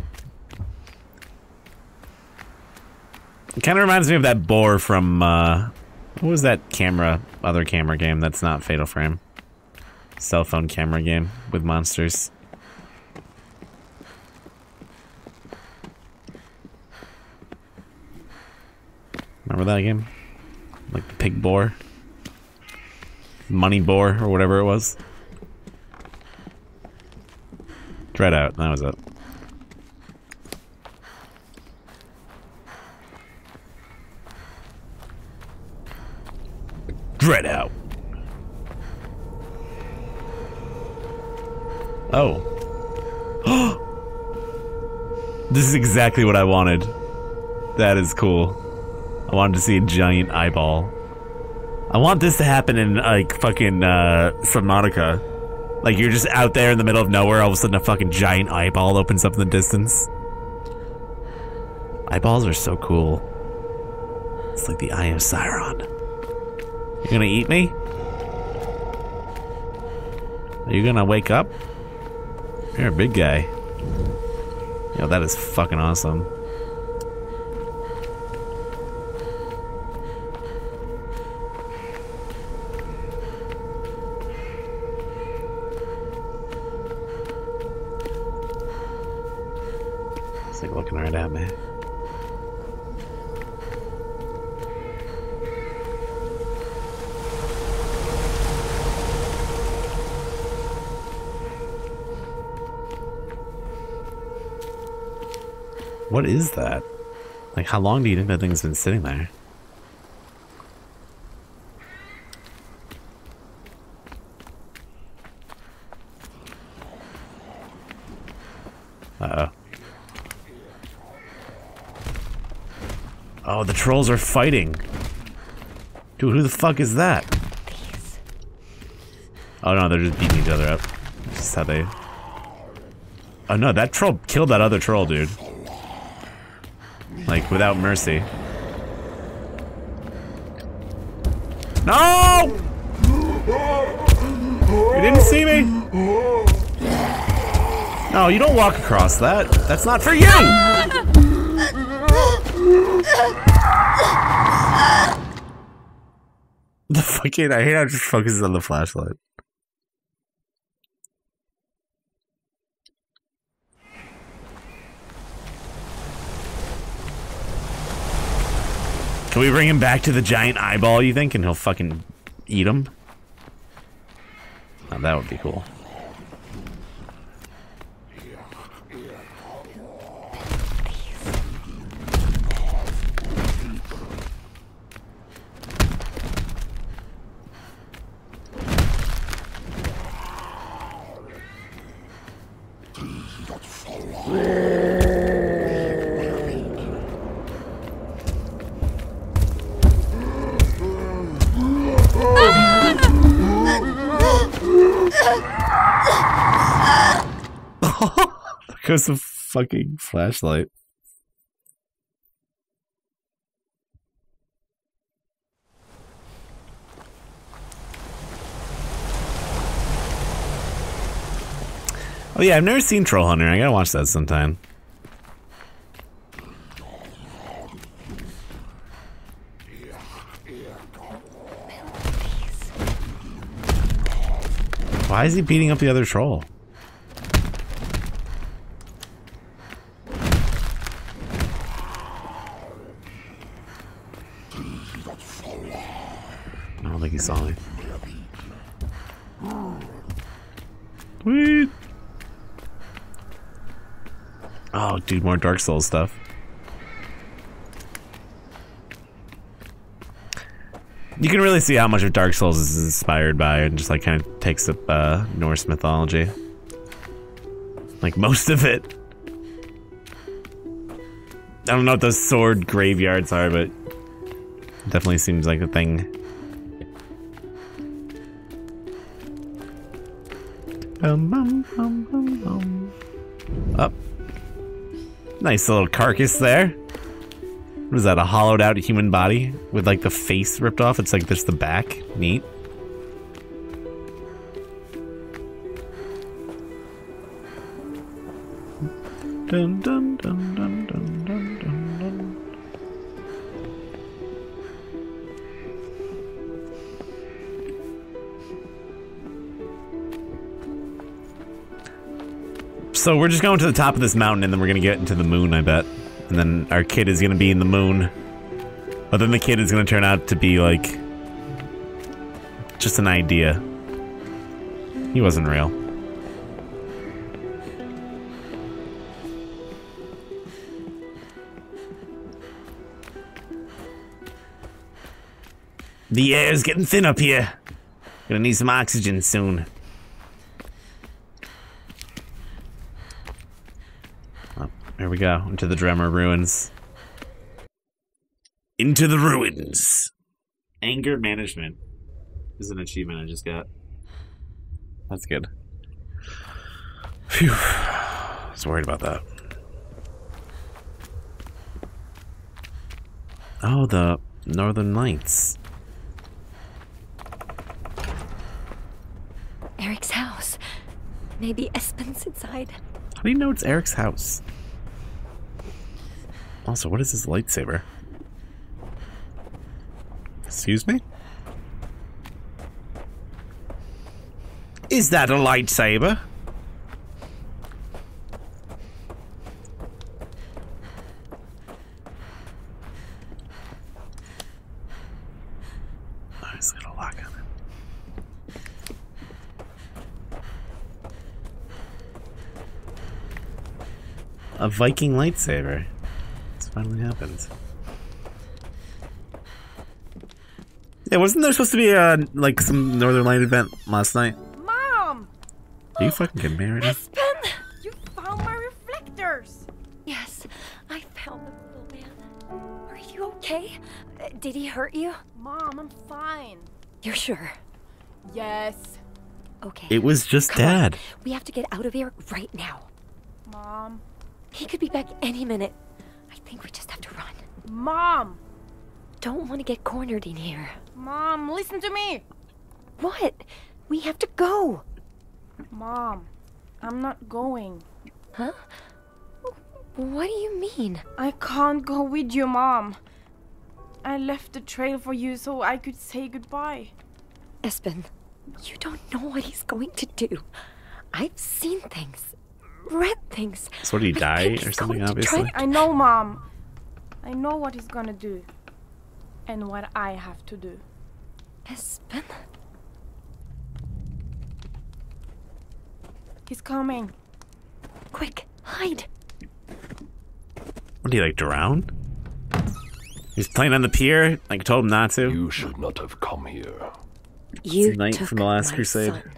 It kind of reminds me of that boar from, uh, what was that camera, other camera game that's not Fatal Frame? Cell phone camera game with monsters. Remember that game? Like the pig boar? Money boar, or whatever it was. Dread Out, that was it. Dread Out. Oh. This is exactly what I wanted. That is cool. I wanted to see a giant eyeball. I want this to happen in, like, fucking, uh, Subnautica. Like, you're just out there in the middle of nowhere, all of a sudden a fucking giant eyeball opens up in the distance. Eyeballs are so cool. It's like the Eye of Sauron. You gonna eat me? Are you gonna wake up? You're a big guy. Yo, that is fucking awesome. It's like looking right at me. What is that? Like, how long do you think that thing's been sitting there? Uh-oh. Oh, the trolls are fighting. Dude, who the fuck is that? Oh no, they're just beating each other up. That's just how they... Oh no, that troll killed that other troll, dude. Like, without mercy. No! You didn't see me? No, you don't walk across that. That's not for you! The fucking... I hate how it just focuses on the flashlight. Can we bring him back to the giant eyeball, you think? And he'll fucking eat him? Oh, that would be cool. Goes the fucking flashlight. Oh yeah, I've never seen Troll Hunter. I gotta watch that sometime. Why is he beating up the other troll? I don't think he saw me. Sweet. Oh, dude, more Dark Souls stuff. You can really see how much of Dark Souls is inspired by and just like kind of takes up uh, Norse mythology. Like most of it. I don't know what those sword graveyards are, but it definitely seems like a thing. Um, um, um, um, um. Up. Nice little carcass there. What is that, a hollowed out human body with like the face ripped off? It's like just the back. Neat. Dun, dun, dun, dun, dun, dun, dun, dun. So we're just going to the top of this mountain and then we're gonna get into the moon, I bet. And then our kid is gonna be in the moon. But then the kid is gonna turn out to be like just an idea. He wasn't real. The air's getting thin up here. Gonna need some oxygen soon. Oh, there we go. Into the Dremor ruins. Into the ruins. Anger management. This is an achievement I just got. That's good. Phew. I was worried about that. Oh, the Northern Lights. Eric's house. Maybe Espen's inside. How do you know it's Eric's house? Also, what is this lightsaber? Excuse me? Is that a lightsaber? Oh, it's got a lock on it. A Viking lightsaber. It's finally happened. Yeah, wasn't there supposed to be a like some Northern Light event last night? Mom! Are you fucking kidding me right now? Espen! You found my reflectors! Yes, I found them, little man. Are you okay? Uh, did he hurt you? Mom, I'm fine. You're sure? Yes. Okay. It was just Come on. Dad. We have to get out of here right now. Mom. He could be back any minute. I think we just have to run. Mom! Don't want to get cornered in here. Mom, listen to me! What? We have to go. Mom, I'm not going. Huh? What do you mean? I can't go with you, Mom. I left the trail for you so I could say goodbye. Espen, you don't know what he's going to do. I've seen things. Read things. So did he I die think or he's something, going to try obviously? I know, Mom. I know what he's gonna do. And what I have to do. Espen? He's coming. Quick, hide. What, did he like drown? He's playing on the pier? Like I told him not to? You should not have come here. You Knight took from the Last my Crusade. son.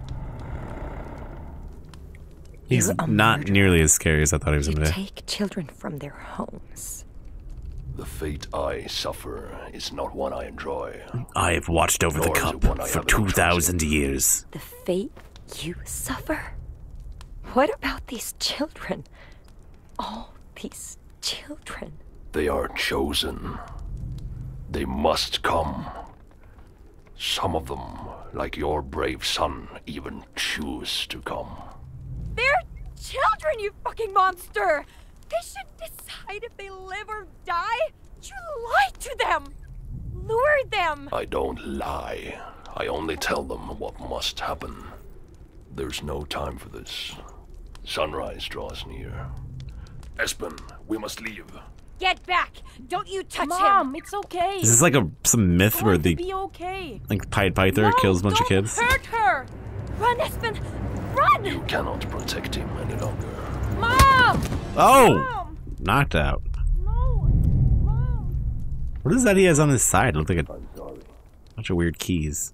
He's You're a not murderer. nearly as scary as I thought he was You gonna be. take children from their homes. The fate I suffer is not one I enjoy. I have watched over the Nor is cup it one I for haven't two thousand years. The fate you suffer? What about these children? All these children. They are chosen. They must come. Some of them, like your brave son, even choose to come. They're children, you fucking monster! They should decide if they live or die. You lied to them! Lured them! I don't lie. I only tell them what must happen. There's no time for this. Sunrise draws near. Espen, we must leave. Get back! Don't you touch Mom, him! it's okay. Is this like a some myth It's where going to the be okay. like Pied Piper No, kills a bunch of don't kids? hurt her! Run, Espen! Run! You cannot protect him any longer. Mom! Oh! Mom! Knocked out. No! Mom! What is that he has on his side? It looked like a I'm sorry. bunch of weird keys.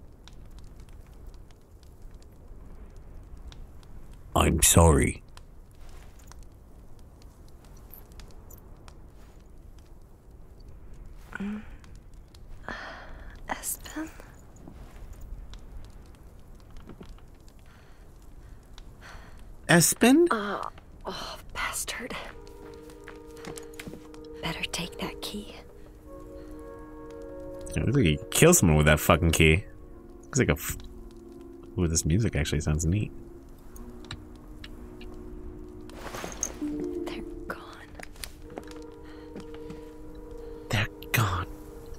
I'm sorry. Espen? Espen? Uh, oh, bastard. better take that key. It looks like you could kill someone with that fucking key. Looks like a. F Ooh, this music actually sounds neat. They're gone. They're gone.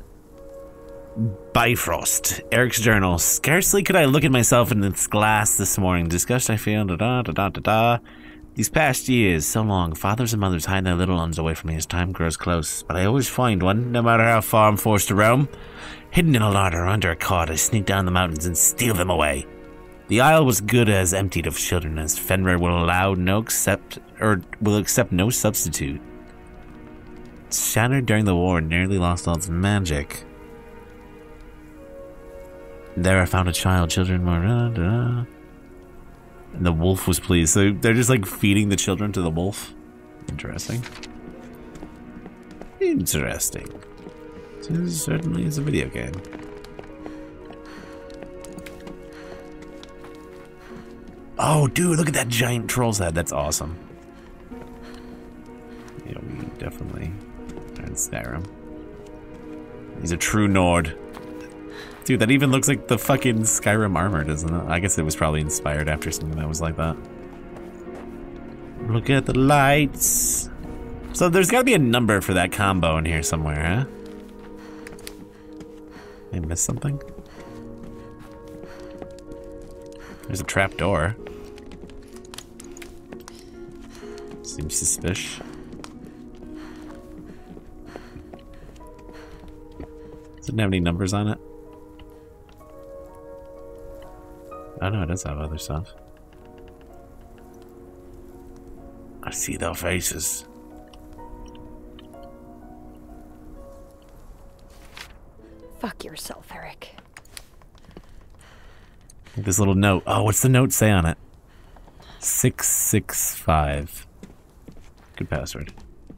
Bifrost. Eric's journal. Scarcely could I look at myself in this glass this morning. Disgust I feel. Da da da da da da. These past years, so long, fathers and mothers hide their little ones away from me as time grows close. But I always find one, no matter how far I'm forced to roam. Hidden in a larder or under a cot, I sneak down the mountains and steal them away. The isle was good as emptied of children, as Fenrir will allow no accept or will accept no substitute. Shattered during the war and nearly lost all its magic. There I found a child, children were da, da, da. And the wolf was pleased. So they're just like feeding the children to the wolf. Interesting. Interesting. This certainly is a video game. Oh, dude, look at that giant troll's head. That's awesome. Yeah, we definitely are in Skyrim. He's a true Nord. Dude, that even looks like the fucking Skyrim armor, doesn't it? I guess it was probably inspired after something that was like that. Look at the lights. So there's gotta be a number for that combo in here somewhere, huh? I missed something? There's a trap door. Seems suspicious. Does it have any numbers on it? Oh no, it does have other stuff. I see their faces. Fuck yourself, Eric. This little note. Oh, what's the note say on it? six six five. Good password.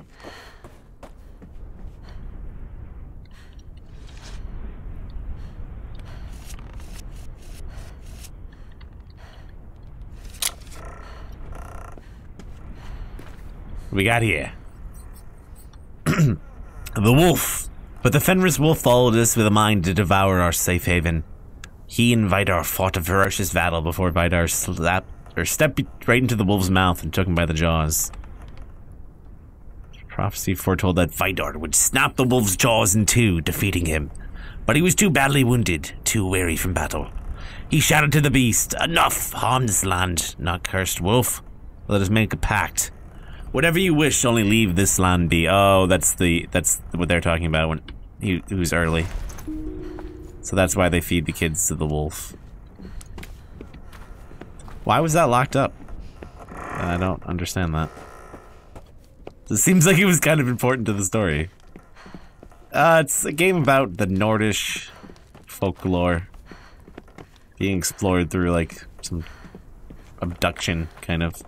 What we got here? The wolf. But the Fenris wolf followed us with a mind to devour our safe haven. He and Vidar fought a ferocious battle before Vidar slapped or stepped right into the wolf's mouth and took him by the jaws. Prophecy foretold that Vidar would snap the wolf's jaws in two, defeating him. But he was too badly wounded, too weary from battle. He shouted to the beast, "Enough! Harm this land, not cursed wolf. Let us make a pact. Whatever you wish, only leave this land be." Oh, that's the that's what they're talking about when he, he was early. So that's why they feed the kids to the wolf. Why was that locked up? I don't understand that. It seems like it was kind of important to the story. Uh, it's a game about the Nordish folklore being explored through like some abduction kind of.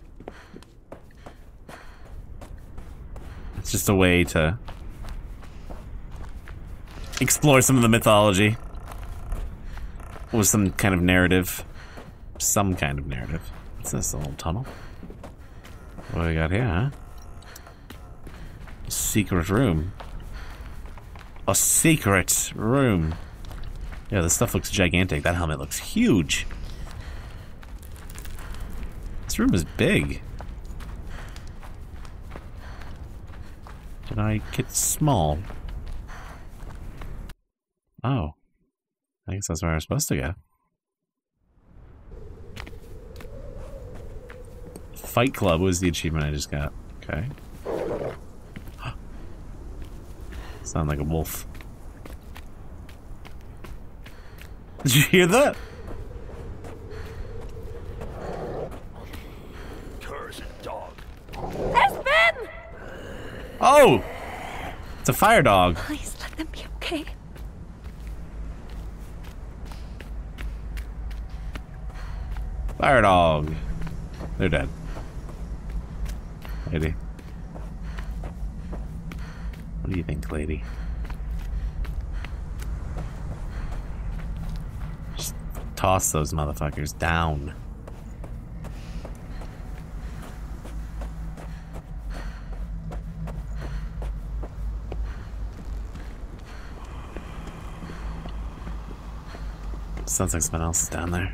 It's just a way to explore some of the mythology with some kind of narrative. Some kind of narrative. What's this, a little tunnel? What do we got here, huh? A secret room. A secret room. Yeah, this stuff looks gigantic. That helmet looks huge. This room is big. Did I get small? Oh. I guess that's where I was supposed to go. Fight Club was the achievement I just got. Okay. Sound like a wolf. Did you hear that? Cursed dog. Espen! Oh! It's a fire dog. Please let them be okay. Fire dog. They're dead. Lady. What do you think, lady? Just toss those motherfuckers down. Sounds like someone else is down there.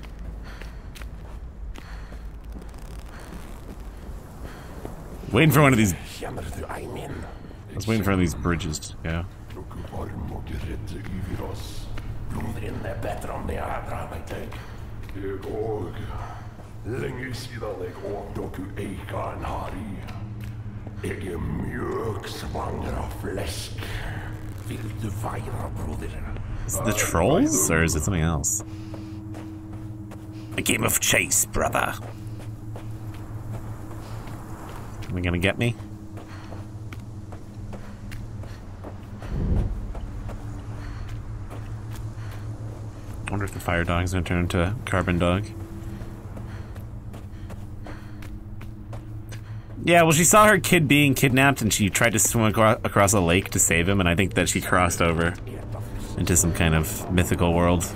Waiting for one of these. I was waiting for one of these bridges to go. Is it the trolls, or is it something else? A game of chase, brother. Are they gonna get me? I wonder if the fire dog's gonna turn into a carbon dog. Yeah, well, she saw her kid being kidnapped and she tried to swim acro across a lake to save him, and I think that she crossed over into some kind of mythical world.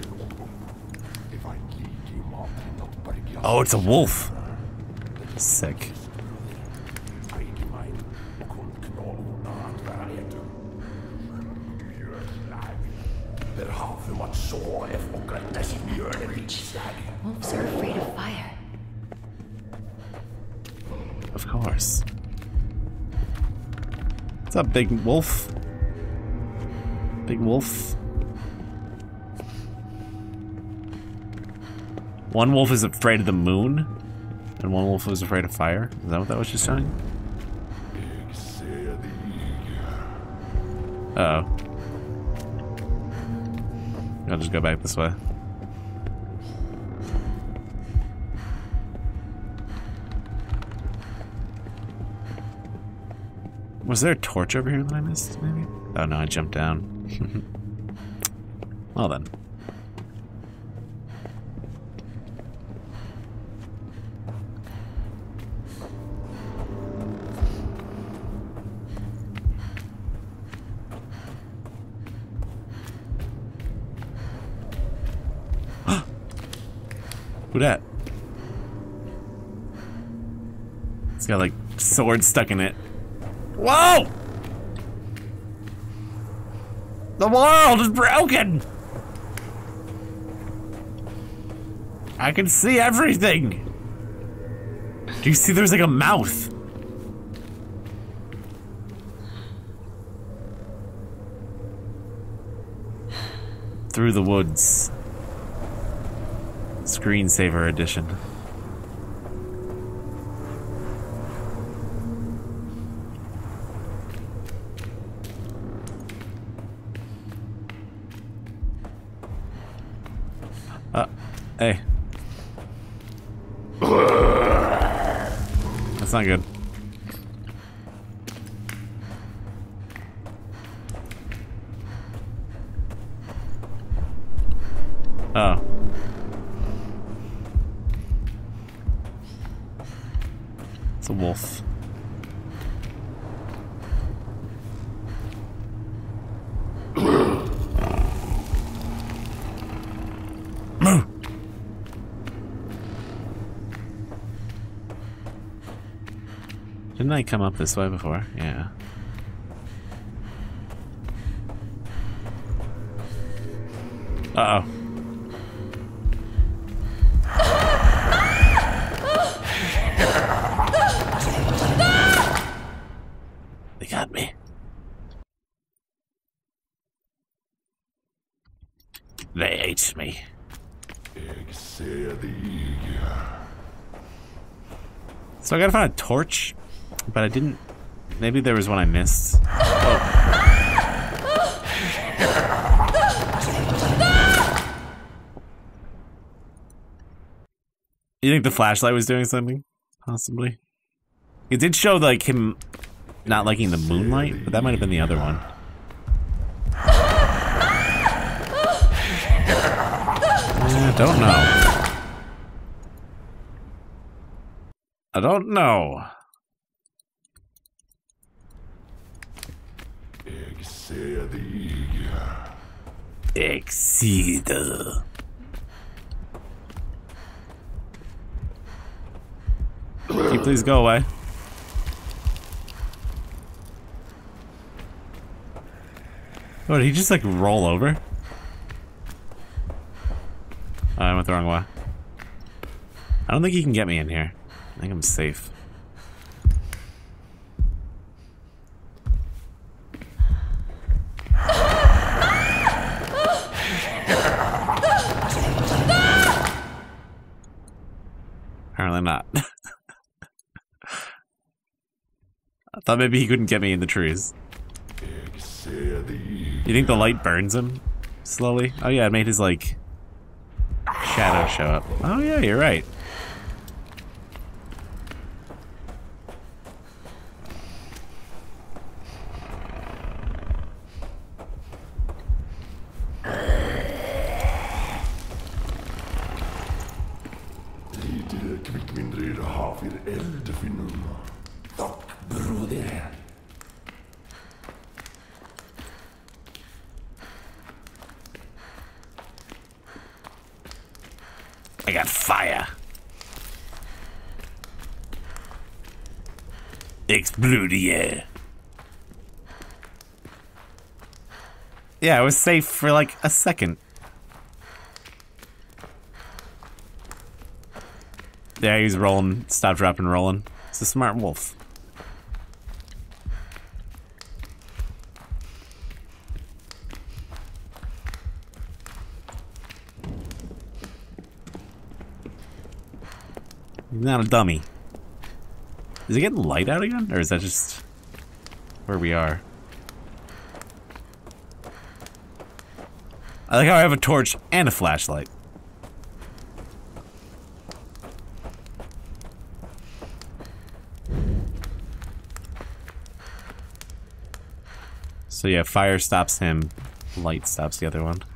Oh, it's a wolf. Sick. Wolves are afraid of fire. Of course. What's up, big wolf? Big wolf. One wolf is afraid of the moon, and one wolf is afraid of fire. Is that what that was just saying? Uh oh. I'll just go back this way. Was there a torch over here that I missed, maybe? Oh no, I jumped down. Well then. Who dat? It's got like swords stuck in it. Whoa! The world is broken! I can see everything! Do you see there's like a mouth? Through the woods. Screensaver edition. Uh, hey. That's not good. Oh. It's a wolf. Moo! Didn't I come up this way before? Yeah. Uh-oh. They got me. They ate me. So I gotta find a torch, but I didn't. Maybe there was one I missed. Oh. You think the flashlight was doing something? Possibly. It did show like him not liking the moonlight, but that might have been the other one. I don't know. I don't know. Exceed. Can you please go away? Oh, did he just like roll over? Oh, I went the wrong way. I don't think he can get me in here. I think I'm safe. Apparently not. I thought maybe he couldn't get me in the trees. You think the light burns him slowly? Oh yeah, it made his, like, shadow show up. Oh yeah, you're right. I got fire. Explodia. Yeah, I was safe for like a second. Yeah, he's rolling. Stop, dropping, rolling. It's a smart wolf. He's not a dummy. Is it getting light out again? Or is that just where we are? I like how I have a torch and a flashlight. So yeah, fire stops him, light stops the other one.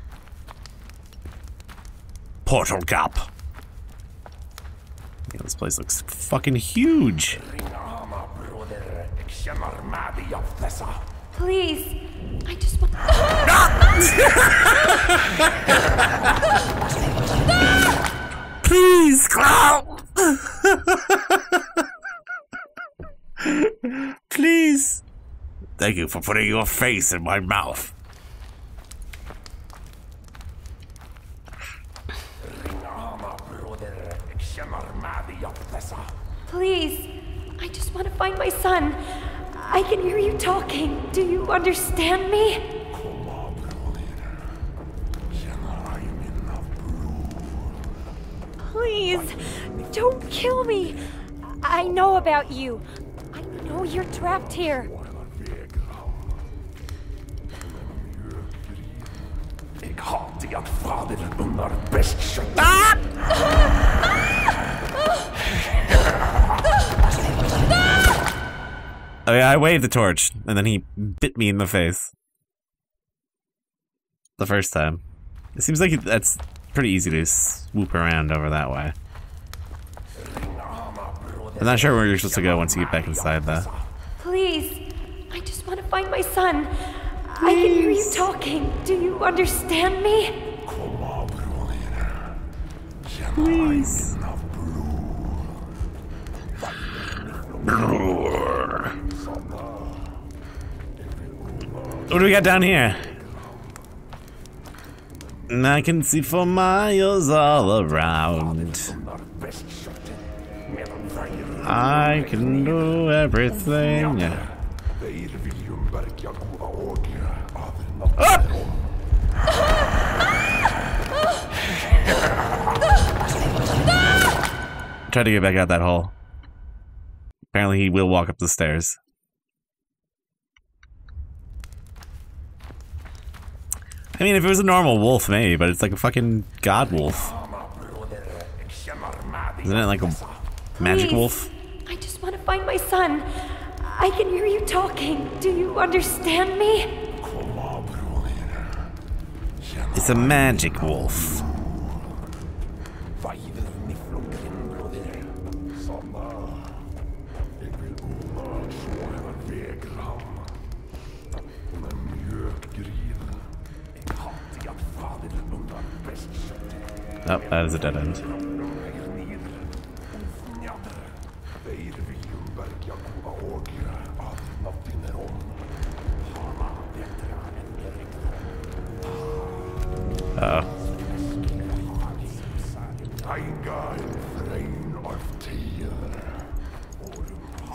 Portal gap. Yeah, this place looks fucking huge. Please, I just want. Please, Cloud. Please. Thank you for putting your face in my mouth. Please, I just want to find my son. I can hear you talking. Do you understand me? Please, don't kill me. I know about you. I know you're trapped here. Oh yeah, I waved the torch, and then he bit me in the face. The first time. It seems like that's pretty easy to swoop around over that way. I'm not sure where you're supposed to go once you get back inside, though. Please, I just want to find my son. Please. I can hear you talking. Do you understand me? Please. What do we got down here? And I can see for miles all around. I can do everything. Ah! Try to get back out that hole. Apparently he will walk up the stairs. I mean, if it was a normal wolf, maybe, but it's like a fucking god wolf. Isn't it like a magic Please, wolf? I just want to find my son. I can hear you talking. Do you understand me? It's a magic wolf. Oh, that is a dead end. Uh-oh.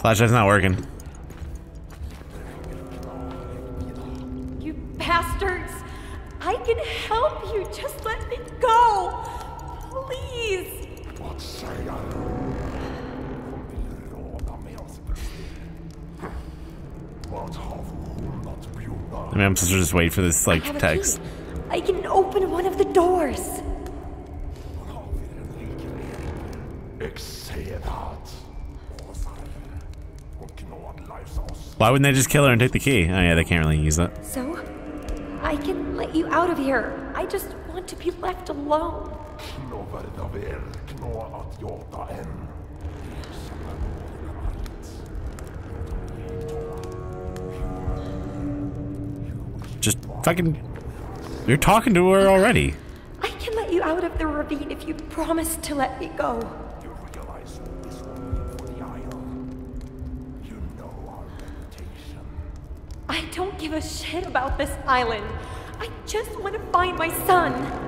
Flashlight's not working. You bastards! I can help you. Just let me go. Please. I mean, I'm supposed to just wait for this, like, I have a text. key. I can open one of the doors. Why wouldn't they just kill her and take the key? Oh yeah, they can't really use it. So, I can let you out of here. I just want to be left alone. Just fucking... You're talking to her already. I can let you out of the ravine if you promise to let me go. I don't give a shit about this island. I just want to find my son.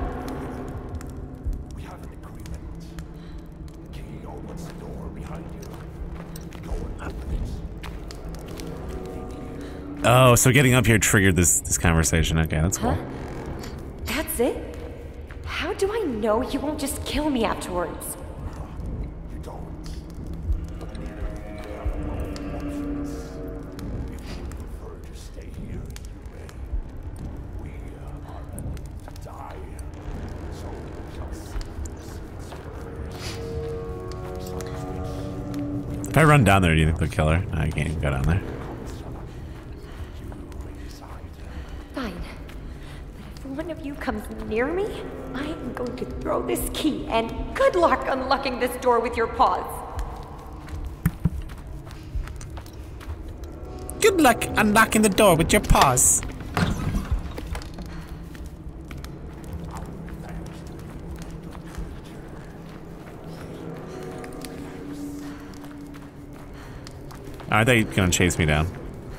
We have an agreement. Key opens the door behind you. Go and open it. Oh, so getting up here triggered this this conversation. Okay, that's cool. Huh? That's it? How do I know you won't just kill me afterwards? You don't. Stay here, you may. We are ready to die. So just If I run down there, do you think they'll kill her? No, I can't even go down there. Fine. But if one of you comes near me, I am going to throw this key, and good luck unlocking this door with your paws. Good luck unlocking the door with your paws. Are they gonna chase me down?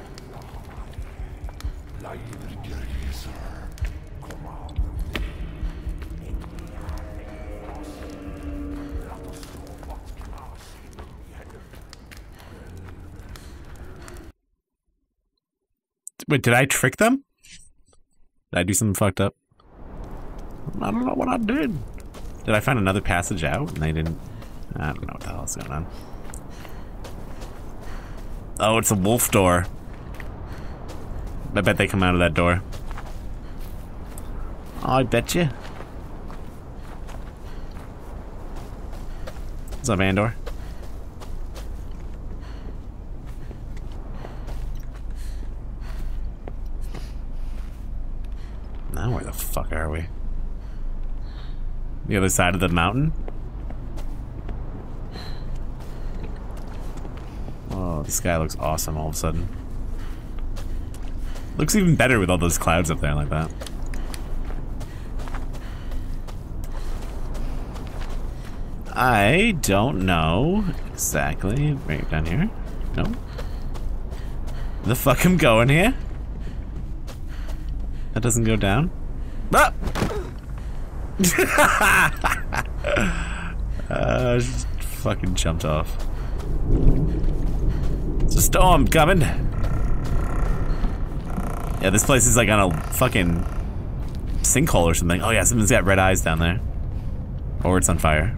Wait, did I trick them? Did I do something fucked up? I don't know what I did. Did I find another passage out and they didn't? I don't know what the hell is going on. Oh, it's a wolf door. I bet they come out of that door. I bet you. What's up, Andor? Now where the fuck are we? The other side of the mountain? Oh, the sky looks awesome all of a sudden. Looks even better with all those clouds up there like that. I don't know exactly. Right down here? No. The fuck I'm going here? That doesn't go down? Ah! uh, just fucking jumped off. It's a storm coming. Yeah, this place is like on a fucking sinkhole or something. Oh yeah, something's got red eyes down there. Or it's on fire.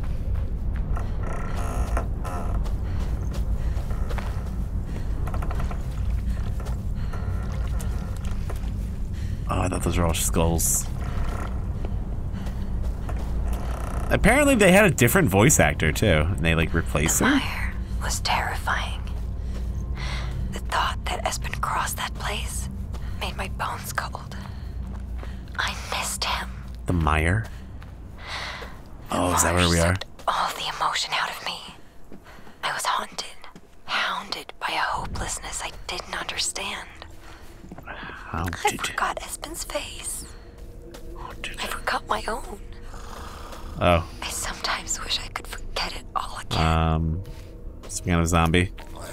Oh, I thought those were all skulls. Apparently they had a different voice actor too, and they like replaced The him. mire was terrifying. The thought that Espen crossed that place made my bones cold. I missed him. The mire? The Oh, is that marsh where we are? sucked all the emotion out of me. I was haunted, hounded by a hopelessness I didn't understand. How I did forgot Espen's face. I forgot my own. Oh, I sometimes wish I could forget it all again. um, speaking of a zombie.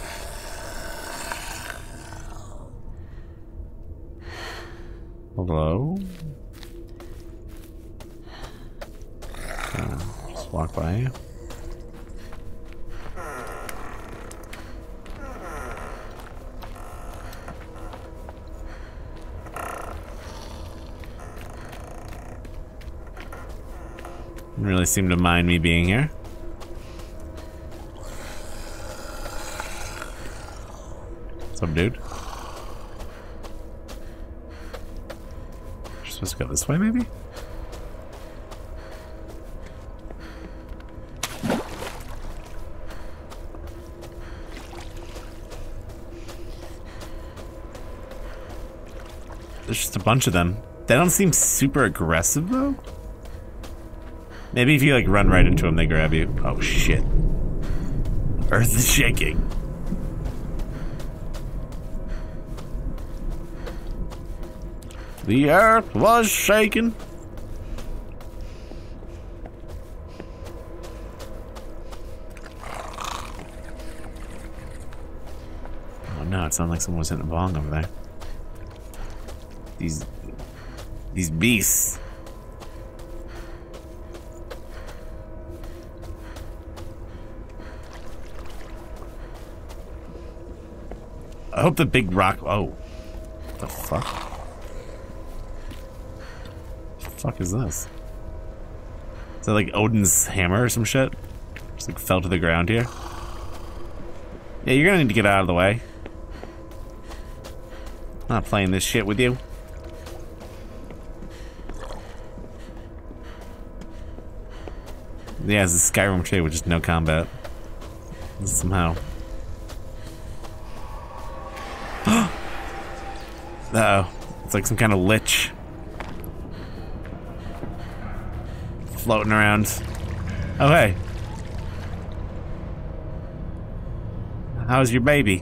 Hello? Uh, just walk by you. Didn't really seem to mind me being here. What's up, dude? You're supposed to go this way, maybe? There's just a bunch of them. They don't seem super aggressive, though. Maybe if you, like, run right into them, they grab you. Oh, shit. Earth is shaking. The earth was shaking. Oh, no, it sounds like someone was hitting a bong over there. These, these beasts. I hope the big rock. Oh, what the fuck? What the fuck is this? Is that like Odin's hammer or some shit? Just like fell to the ground here. Yeah, you're gonna need to get out of the way. I'm not playing this shit with you. Yeah, it's a Skyrim trade with just no combat. Somehow. Uh-oh. It's like some kind of lich. Floating around. Oh, hey. How's your baby?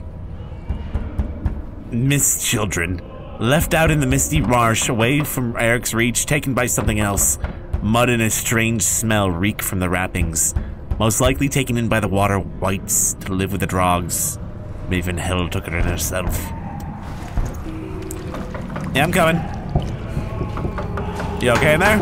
Mist children. Left out in the misty marsh, away from Eric's reach, taken by something else. Mud and a strange smell reek from the wrappings. Most likely taken in by the water wights to live with the drogs. Maybe even Hell took her in herself. Yeah, I'm coming. You okay in there?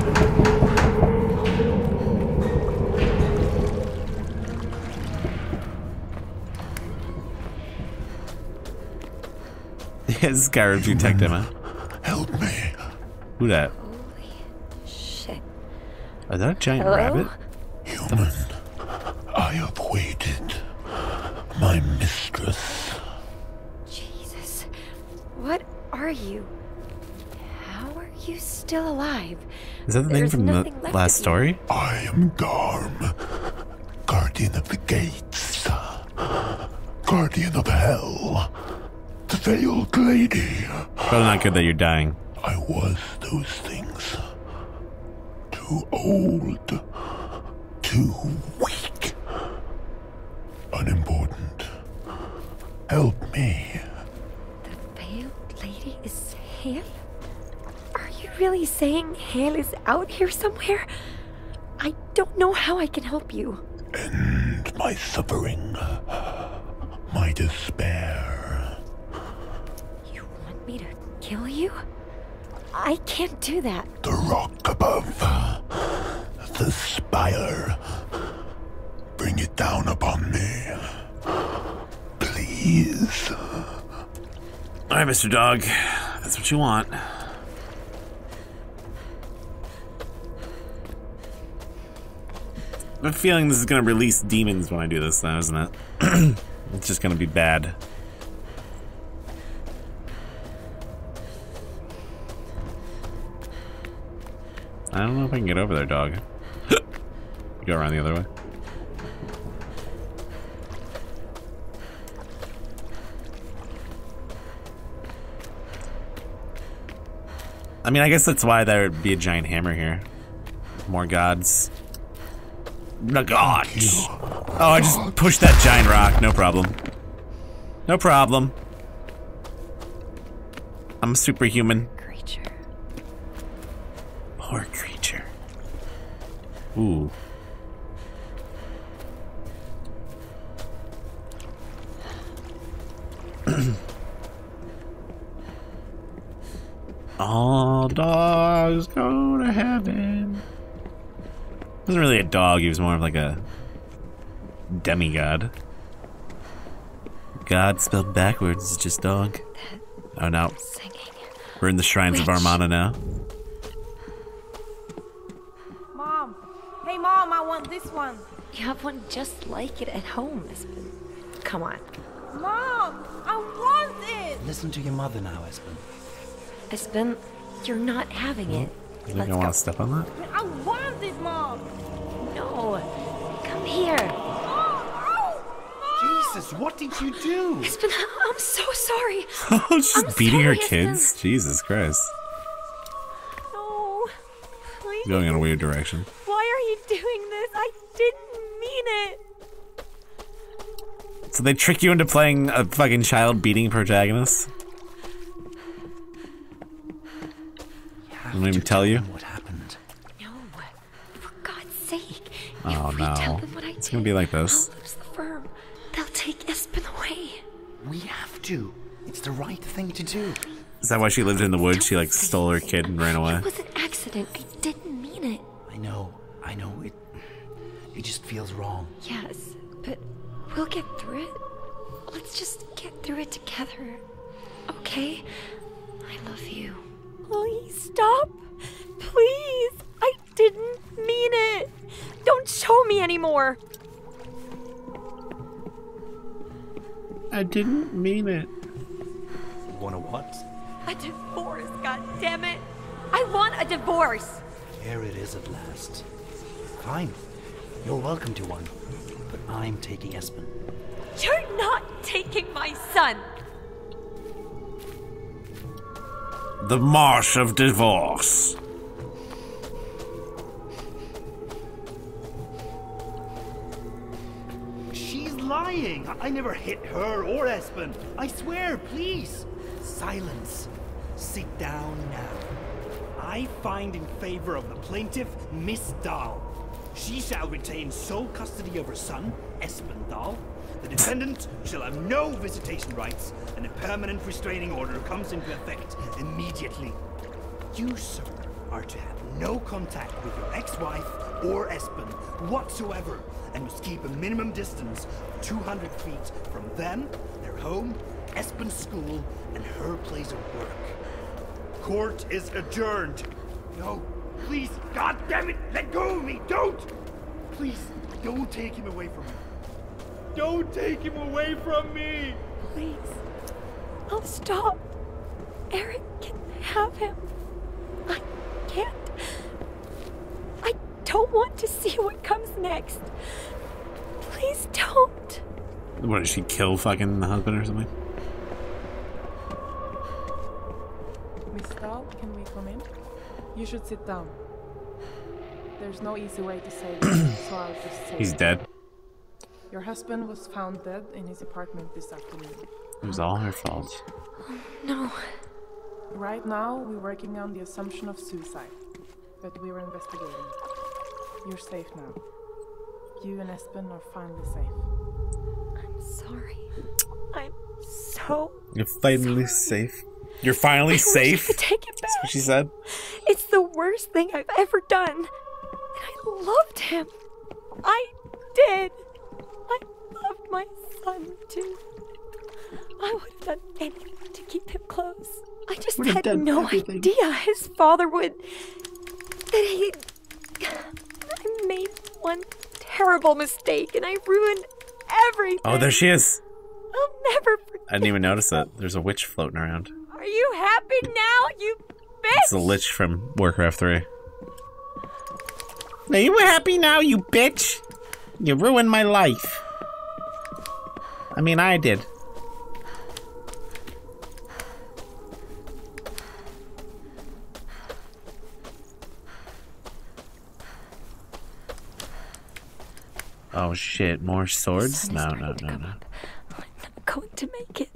Yeah, this is Skyrim detective, man. Help me. Who that? Holy shit. Is that a giant Hello? rabbit? Human, I have waited. My mistress. Jesus. What are you? How are you still alive? Is that the thing There's from the nothing left last of you. story? I am Garm, guardian of the gates, guardian of hell, the veiled lady. Probably not good that you're dying. I was those things. Too old, too weak, unimportant. Help me. The veiled lady is Hale? Are you really saying Hale is out here somewhere? I don't know how I can help you. End my suffering, my despair. You want me to kill you? I can't do that. The rock above, the spire. Bring it down upon me. Please. Alright, Mister Dog. That's what you want. I have a feeling this is gonna release demons when I do this now, isn't it? It's just gonna be bad. I don't know if I can get over there, dog. Go around the other way. I mean, I guess that's why there would be a giant hammer here. More gods. No gods. Oh, I just pushed that giant rock. No problem. No problem. I'm a superhuman. Creature. Poor creature. Ooh. All dogs go to heaven. He wasn't really a dog, he was more of like a demigod. God spelled backwards is just dog. Oh no. Singing. We're in the shrines of Witch. Armana now. Mom, Hey, Mom, I want this one. You have one just like it at home, Espen. Come on. Mom, I want it. Listen to your mother now, Espen. Espen, you're not having it. You Let's think I go. want to step on that? I want it, Mom. No. Come here. Jesus, what did you do? Espen, I'm so sorry. Oh, she's I'm beating her sorry, kids? Jesus Christ. No. Please. Going in a weird direction. Why are you doing this? I didn't mean it. So they trick you into playing a fucking child beating protagonist? Have Let me to tell you. them what happened. No. For God's sake. Oh, if we no. tell them what I It's did, gonna be like this. I'll lose the firm. They'll take Espen away. We have to. It's the right thing to do. Is that why she lived in the woods? She like stole her kid and ran away? It was an accident. I didn't mean it. I know. I know. It. It just feels wrong. Yes, but we'll get through it. Let's just get through it together. Okay? I love you. Please stop. Please. I didn't mean it. Don't show me anymore. I didn't mean it. Want a what? A divorce, goddammit. I want a divorce. Here it is at last. Fine. You're welcome to one. But I'm taking Espen. You're not taking my son. The Marsh of Divorce. She's lying. I never hit her or Espen. I swear, please. Silence. Sit down now. I find in favor of the plaintiff, Miss Dahl. She shall retain sole custody of her son, Espen Dahl. The defendant shall have no visitation rights, and a permanent restraining order comes into effect immediately. You, sir, are to have no contact with your ex-wife or Espen whatsoever, and must keep a minimum distance of two hundred feet from them, their home, Espen's school, and her place of work. Court is adjourned. No, please, God damn it, let go of me, don't! Please, don't take him away from me. Don't take him away from me! Please. I'll stop. Eric can have him. I can't. I don't want to see what comes next. Please don't. What, did she kill fucking the husband or something? Miss Dahl, can we come in? You should sit down. There's no easy way to say this, so I'll just say He's it. dead. Your husband was found dead in his apartment this afternoon. It was all her fault. No. Right now, we're working on the assumption of suicide, but we're investigating. You're safe now. You and Espen are finally safe. I'm sorry. I'm so. You're finally sorry. safe. You're finally I safe? wish I could take it back. That's what she said. It's the worst thing I've ever done. And I loved him. I did. I loved my son too. I would have done anything to keep him close. I just Would have had done no everything. idea his father would. That he. I made one terrible mistake and I ruined everything. Oh, there she is. I'll never forget. I didn't even notice that. There's a witch floating around. Are you happy now, you bitch? It's the Lich from Warcraft three. Are you happy now, you bitch? You ruined my life. I mean, I did. Oh shit, more swords? Sun is No, no, starting to no, come no. up. I'm not going to make it.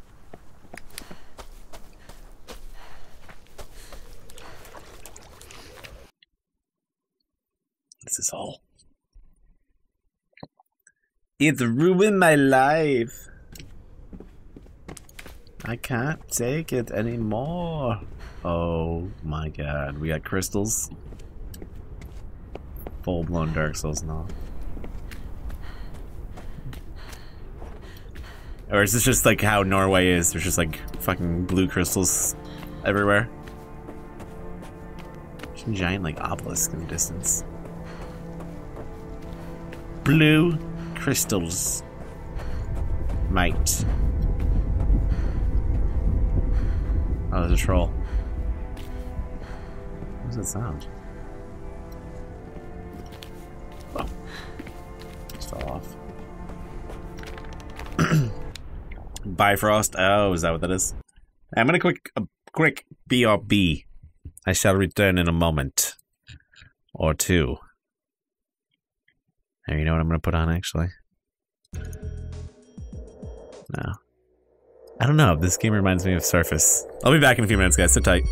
This is all. It's ruined my life. I can't take it anymore. Oh my god, we got crystals. Full blown Dark Souls now. Or is this just like how Norway is? There's just like fucking blue crystals everywhere. Some giant like obelisk in the distance. blue crystals. Mate. Oh, there's a troll. What does that sound? Oh. Just fell off. Bifrost. Oh, is that what that is? I'm gonna quick a quick B R B. I shall return in a moment. Or two. And you know what I'm gonna put on actually? No. I don't know. This game reminds me of Surface. I'll be back in a few minutes, guys. Sit tight.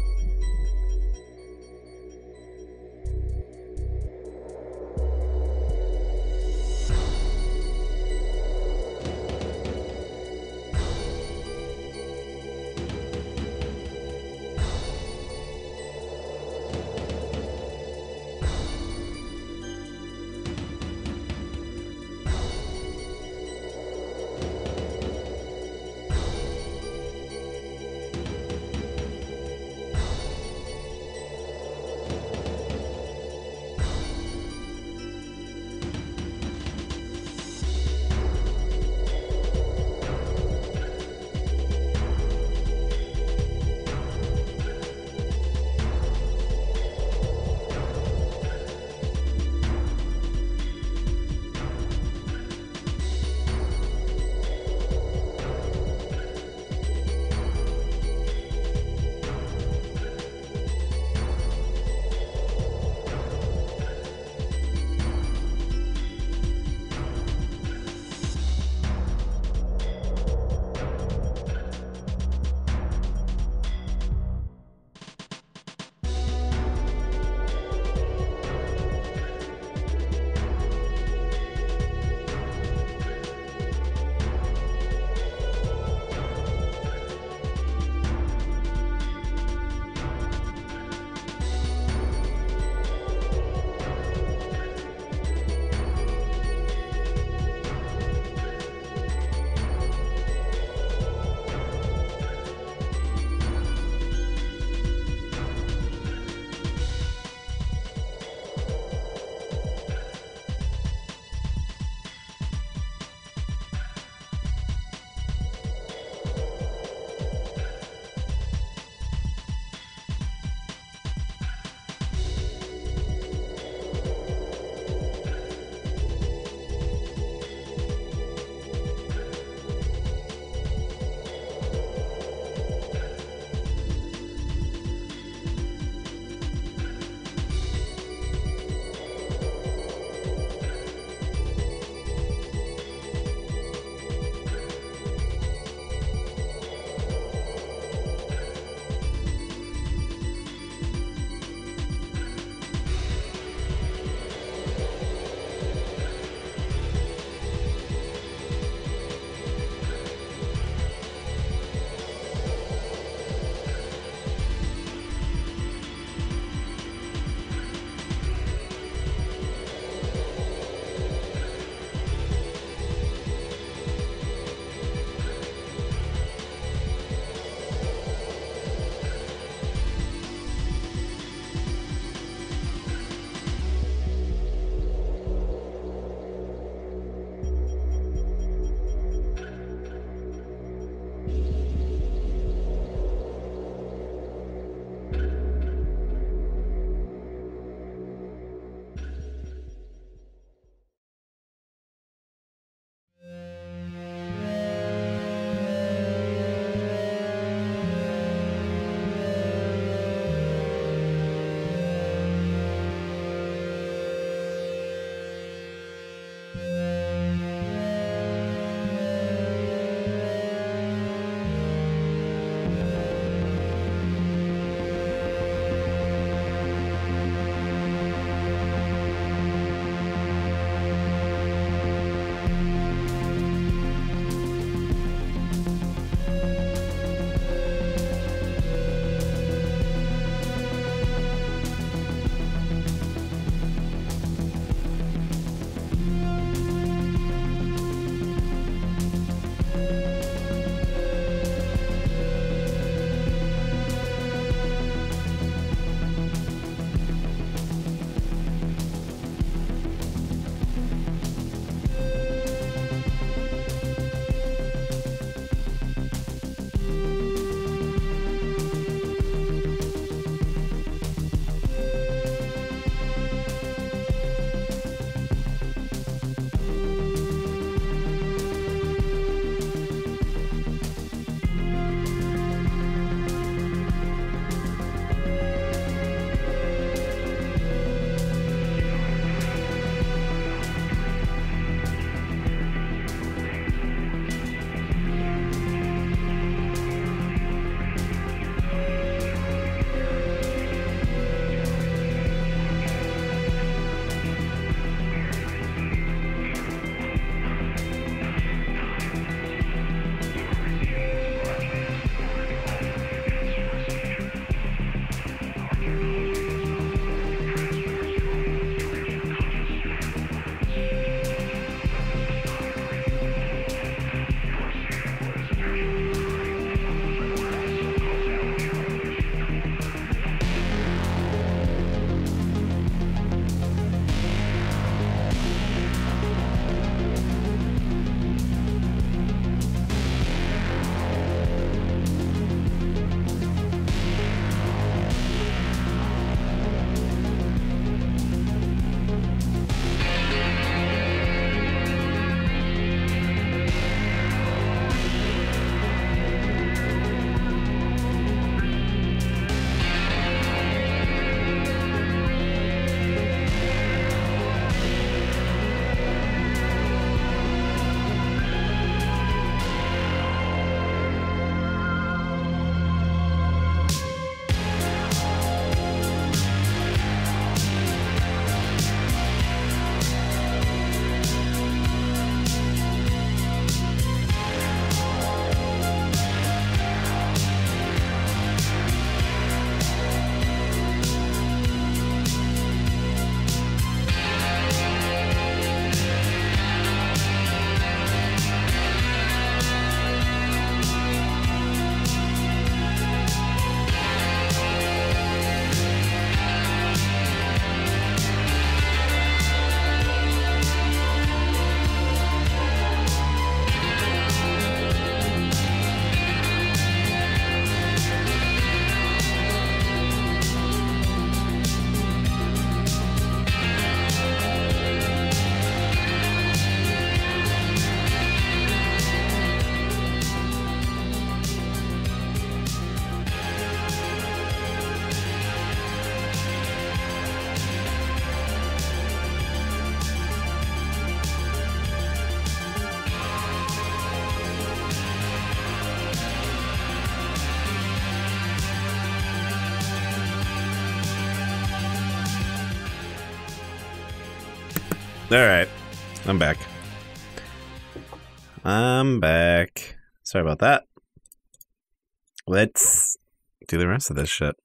Alright. I'm back. I'm back. Sorry about that. Let's do the rest of this shit.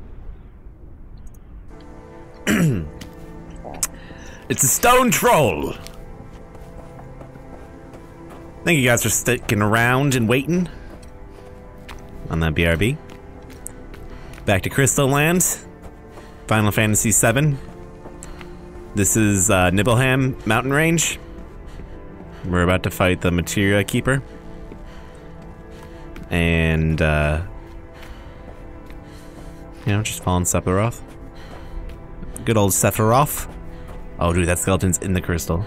It's a stone troll! Thank you guys for sticking around and waiting on that B R B. Back to Crystal Land. Final Fantasy seven. This is uh, Nibelheim Mountain Range. We're about to fight the Materia Keeper. And, uh... you know, just following Sephiroth. Good old Sephiroth. Oh, dude, that skeleton's in the crystal.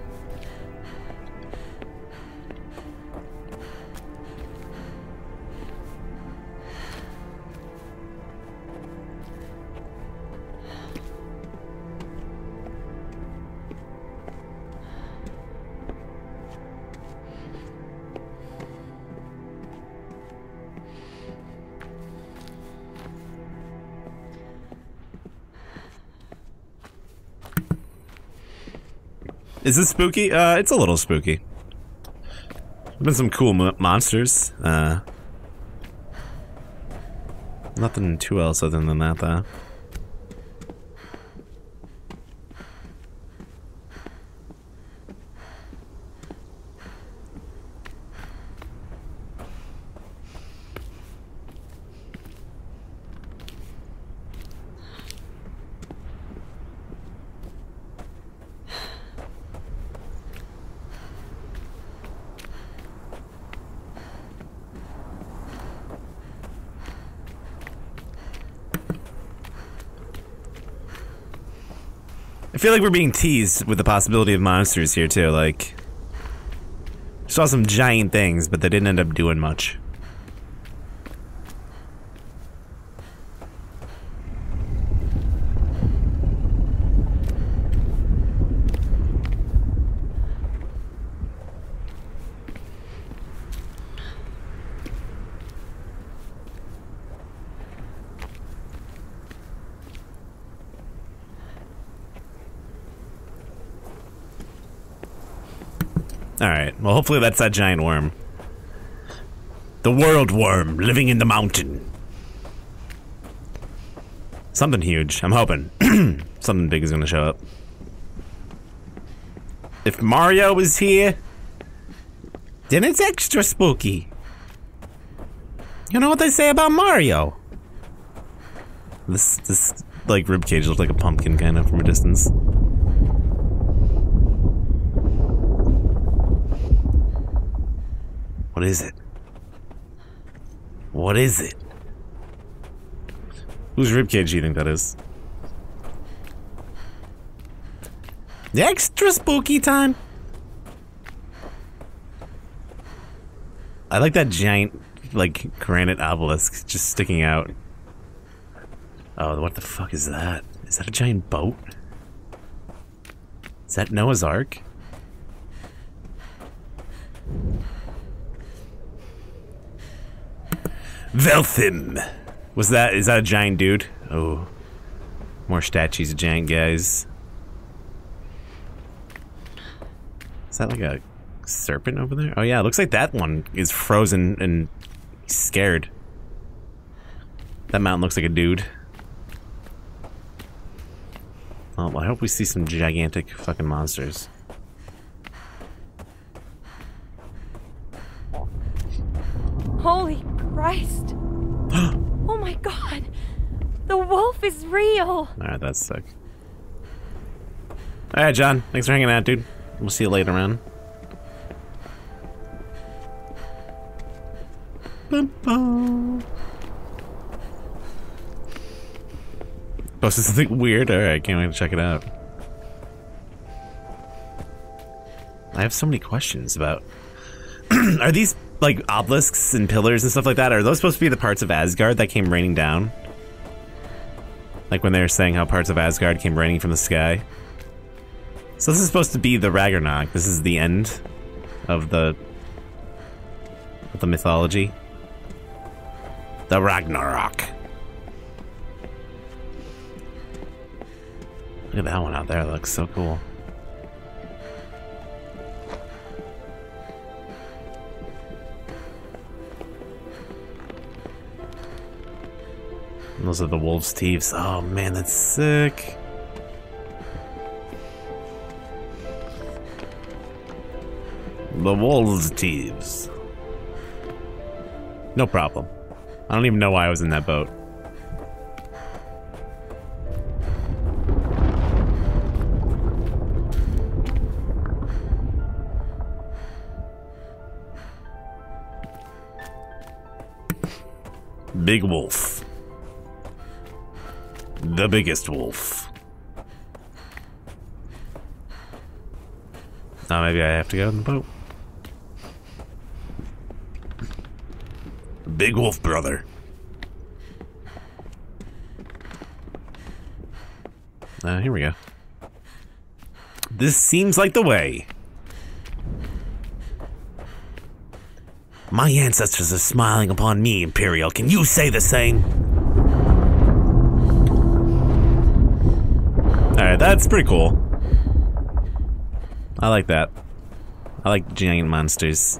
Is this spooky? Uh, it's a little spooky. There's been some cool mo monsters. Uh, nothing too else other than that, though. I feel like we're being teased with the possibility of monsters here too, like... Saw some giant things, but they didn't end up doing much. Alright, well hopefully that's that giant worm. The world worm living in the mountain. Something huge, I'm hoping. Something big is gonna show up. If Mario was here, then it's extra spooky. You know what they say about Mario? This, this, like, ribcage looks like a pumpkin kind of from a distance. What is it? What is it? Whose ribcage do you think that is? The extra spooky time. I like that giant, like, granite obelisk just sticking out. Oh, what the fuck is that? Is that a giant boat? Is that Noah's Ark? Velthim! Was that, is that a giant dude? Oh. More statues of giant guys. Is that like a serpent over there? Oh yeah, it looks like that one is frozen and scared. That mountain looks like a dude. Oh, well, I hope we see some gigantic fucking monsters. Holy Christ! Oh my god! The wolf is real! Alright, that's sick. Alright, John. Thanks for hanging out, dude. We'll see you later, man. Bum-bum. Posted something weird? Alright, can't wait to check it out. I have so many questions about... Are these, like, obelisks and pillars and stuff like that, are those supposed to be the parts of Asgard that came raining down? Like when they were saying how parts of Asgard came raining from the sky? So this is supposed to be the Ragnarok. This is the end of the... of the mythology. The Ragnarok. Look at that one out there, that looks so cool. Those are the wolves' teeth. Oh man, that's sick. The wolves' teeth. No problem. I don't even know why I was in that boat. Big wolf. The biggest wolf. Now maybe I have to go in the boat. Big wolf brother. Uh, here we go. This seems like the way. My ancestors are smiling upon me, Imperial. Can you say the same? Alright, that's pretty cool. I like that. I like giant monsters.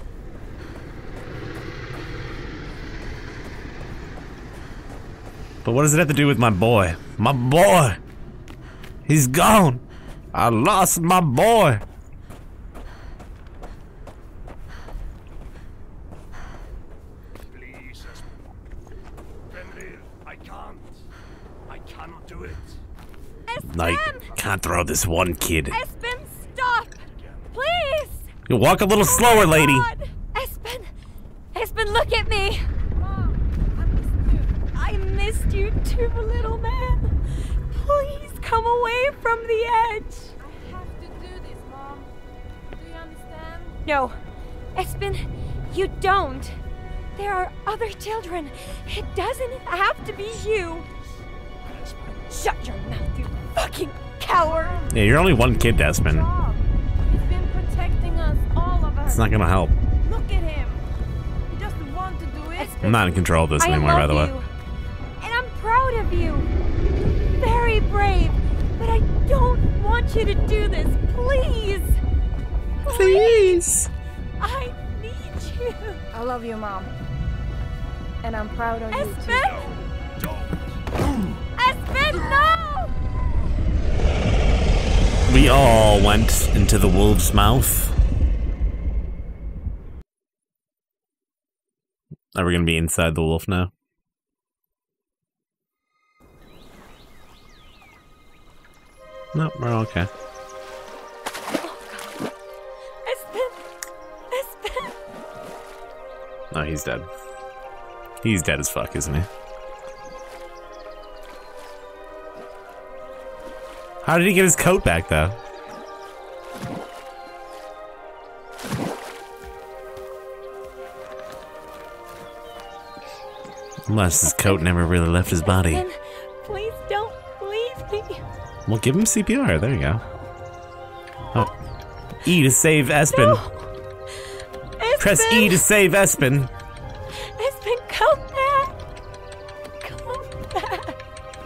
But what does it have to do with my boy? My boy! He's gone! I lost my boy! Please, Fenrir, I can't. I cannot do it. I can't throw this one kid. Espen, stop! Please! You walk a little slower, lady. God. Espen! Espen, look at me! Mom, I missed you. I missed you too, little man. Please come away from the edge. I have to do this, Mom. Do you understand? No, Espen, you don't. There are other children. It doesn't have to be you. Shut your mouth, you fucking coward. Yeah, you're only one kid, Espen. Job. He's been protecting us, all of us. It's not gonna help. Look at him. He doesn't want to do it. I'm not in control of this I anymore, love by the way. you, and I'm proud of you. Very brave, but I don't want you to do this. Please. Please. I need you. I love you, Mom. And I'm proud of you, too. Espen! Espen, no! We all went into the wolf's mouth. Are we gonna be inside the wolf now? No, we're okay. Espen! Espen! No, he's dead. He's dead as fuck, isn't he? How did he get his coat back, though? Unless his coat never really left his body. Espen, please don't leave me. Well, give him C P R. There you go. Oh. E to save Espen. No. Espen. Press E to save Espen. Espen, come back. Come back.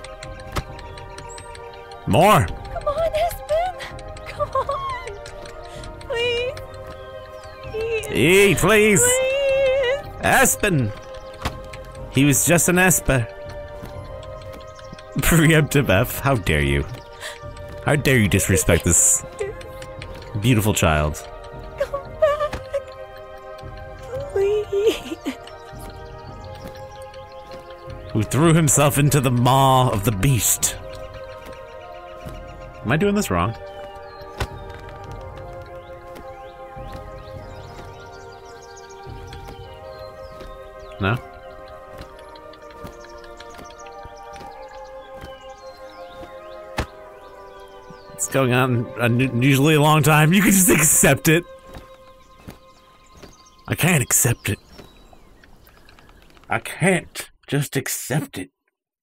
More. Come on, Espen. Come on. Please. Please. E, please. Please. Espen. He was just an Esper. Preemptive F. How dare you? How dare you disrespect this beautiful child? Come back. Please. Who threw himself into the maw of the beast. Am I doing this wrong? No? It's going on unusually a long time. You can just accept it. I can't accept it. I can't just accept it.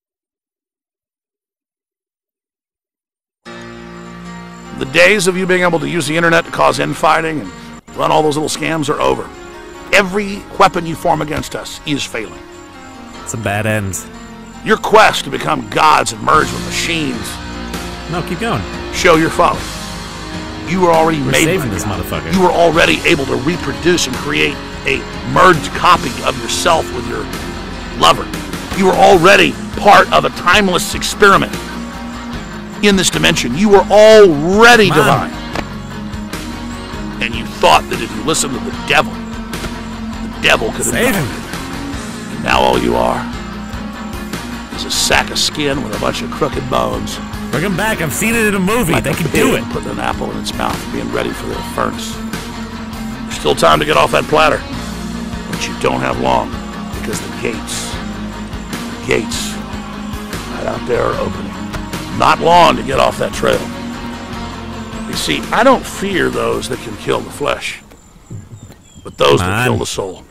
The days of you being able to use the internet to cause infighting and run all those little scams are over. Every weapon you form against us is failing. It's a bad end. Your quest to become gods and merge with machines. No, keep going. Show your folly. You were already We're made saving by this God. motherfucker. You were already able to reproduce and create a merged copy of yourself with your lover. You were already part of a timeless experiment in this dimension. You were already Mom. divine. And you thought that if you listened to the devil, the devil could have Save done him. it. And now all you are is a sack of skin with a bunch of crooked bones. Bring him back. I've seen it in a movie. Like They a can do pig it. Putting an apple in its mouth, being ready for the furnace. There's still time to get off that platter, but you don't have long because the gates, the gates, right out there are opening. Not long to get off that trail. You see, I don't fear those that can kill the flesh, but those Come that on. kill the soul.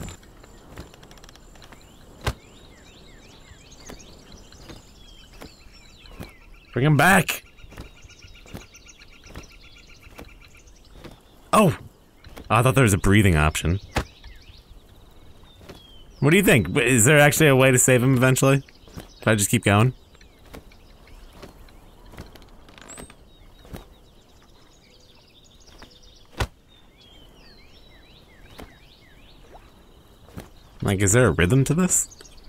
Bring him back. Oh. I thought there was a breathing option. What do you think? Is there actually a way to save him eventually? If I just keep going? Like, is there a rhythm to this?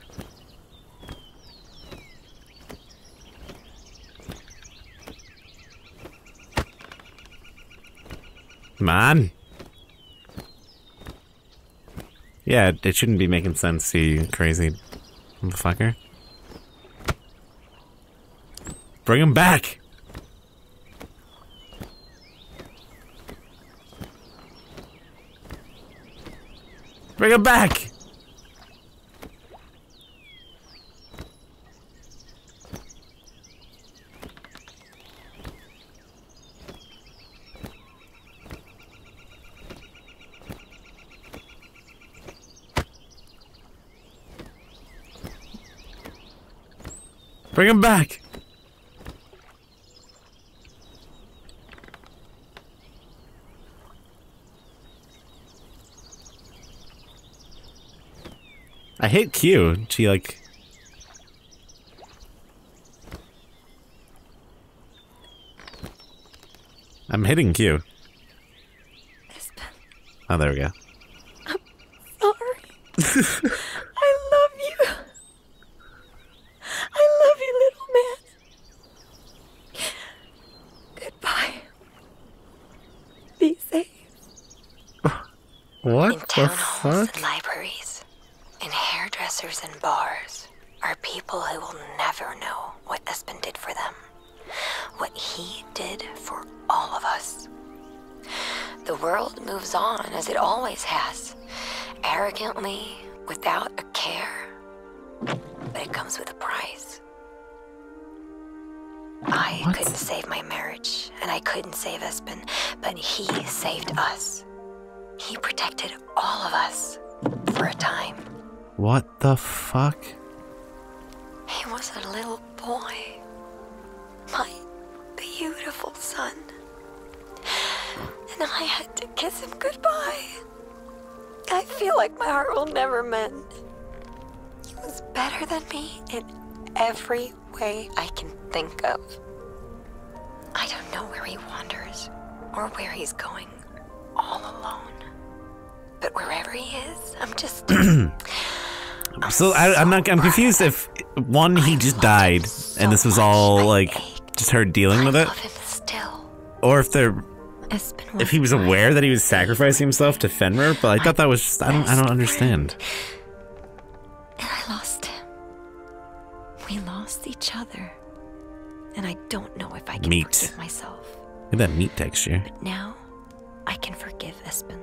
Come on. Yeah, it, it shouldn't be making sense to you, crazy motherfucker. Bring him back! Bring him back! Bring him back! I hit Q. She like... I'm hitting Q. Oh, there we go. Sorry. I love you. I love you, little man. Goodbye. Be safe. What In the town halls fuck? and libraries, in hairdressers and bars, are people who will never know what Espen did for them. What he did for all of us. The world moves on as it always has. Arrogantly, without a care. But it comes with a price. I What? couldn't save my marriage, and I couldn't save Espen, but he saved us. He protected all of us for a time. What the fuck? He was a little boy. My beautiful son. And I had to kiss him goodbye. I feel like my heart will never mend. He was better than me in every way I can think of. I don't know where he wanders or where he's going all alone. But wherever he is, I'm just... I'm So I, I'm not. I'm so confused. proud. If one, he just died, and this was all like just her dealing with I it, love him still. or if they're Espen if he was aware that he was sacrificing himself to Fenrir. But I thought that was just. I don't. I don't understand. And I lost him. We lost each other. And I don't know if I can Meat. forgive myself. Look at that meat texture. But now, I can forgive Espen.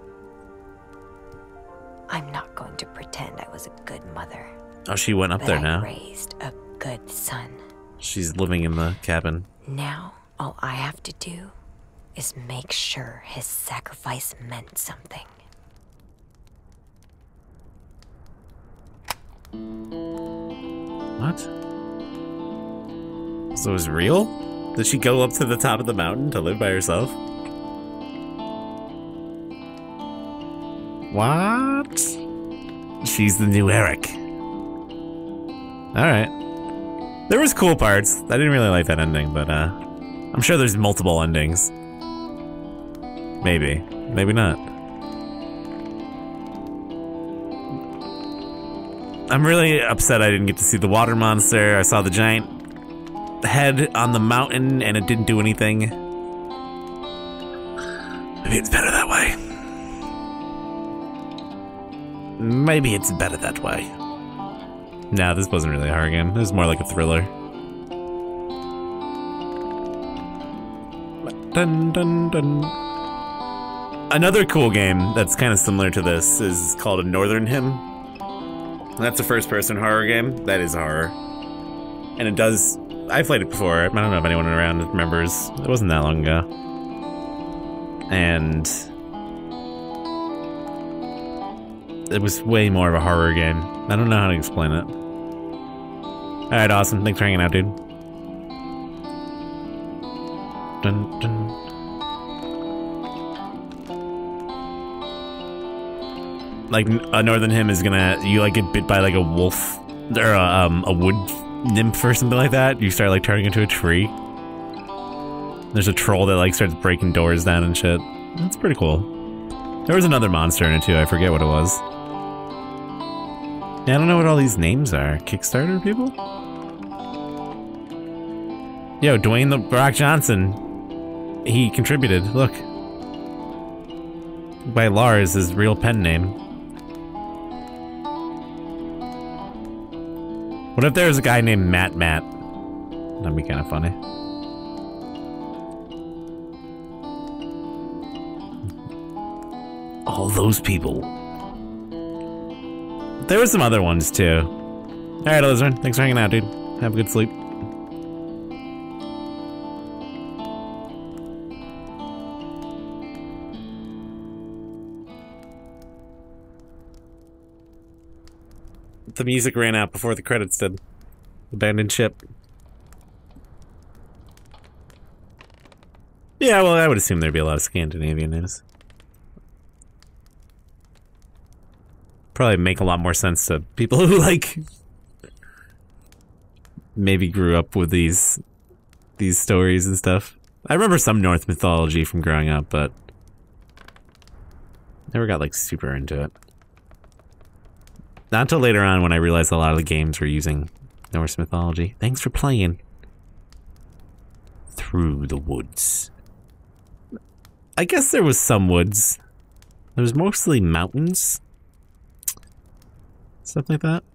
I'm not going to pretend I was a good mother. Oh, she went up but there I now. raised a good son. She's living in the cabin. Now, all I have to do is make sure his sacrifice meant something. What? So it was real? Did she go up to the top of the mountain to live by herself? What? She's the new Eric. Alright. There was cool parts. I didn't really like that ending, but uh I'm sure there's multiple endings. Maybe. Maybe not. I'm really upset I didn't get to see the water monster. I saw the giant head on the mountain and it didn't do anything. Maybe it's better that way. Maybe it's better that way. Nah, this wasn't really a horror game. It was more like a thriller. Dun dun dun. Another cool game that's kind of similar to this is called A Northern Hymn. That's a first-person horror game. That is horror. And it does... I played it before. I don't know if anyone around remembers. It wasn't that long ago. And... it was way more of a horror game. I don't know how to explain it. Alright, awesome. Thanks for hanging out, dude. Dun, dun. Like, A Northern Hymn is gonna... you, like, get bit by, like, a wolf... or, a, um, a wood nymph or something like that. You start, like, turning into a tree. There's a troll that, like, starts breaking doors down and shit. That's pretty cool. There was another monster in it, too. I forget what it was. Yeah, I don't know what all these names are. Kickstarter people? Yo, Dwayne The Rock Johnson. He contributed. Look. By Lars, his real pen name. What if there was a guy named Matt Matt? That'd be kind of funny. All those people. There were some other ones too. Alright, Elizabeth, thanks for hanging out, dude. Have a good sleep. The music ran out before the credits did. Abandoned ship. Yeah, well, I would assume there'd be a lot of Scandinavian news. Probably make a lot more sense to people who, like, maybe grew up with these these stories and stuff. I remember some Norse mythology from growing up, but never got, like, super into it. Not until later on when I realized a lot of the games were using Norse mythology. Thanks for playing. Through the woods. I guess there was some woods. There was mostly mountains. Stuff like that.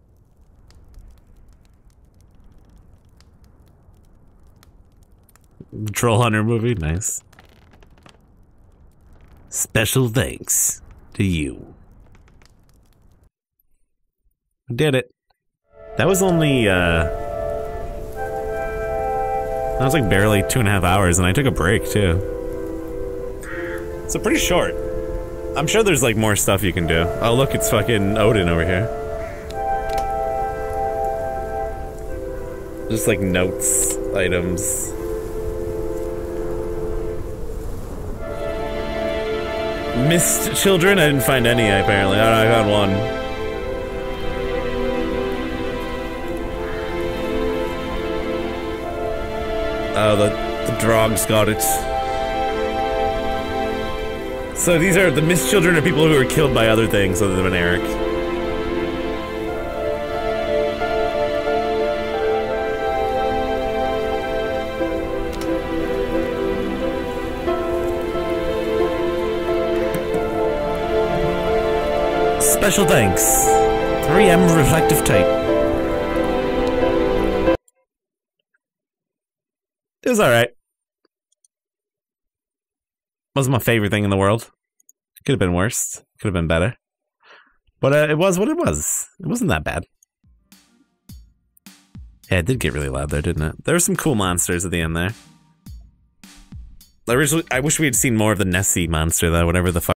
Troll Hunter movie, nice. Special thanks to you. Did it. That was only, uh... that was like barely two and a half hours, and I took a break, too. So pretty short. I'm sure there's, like, more stuff you can do. Oh, look, it's fucking Odin over here. Just, like, notes, items. Missed children? I didn't find any, apparently. I, I found one. Oh, the, the Drogs got it. So these are, the missed children are people who are killed by other things other than Eric. Special thanks. three M reflective tape. It was alright. Wasn't my favorite thing in the world. Could have been worse. Could have been better. But uh, it was what it was. It wasn't that bad. Yeah, it did get really loud there, didn't it? There were some cool monsters at the end there. I, originally, I wish we had seen more of the Nessie monster, though, whatever the fuck.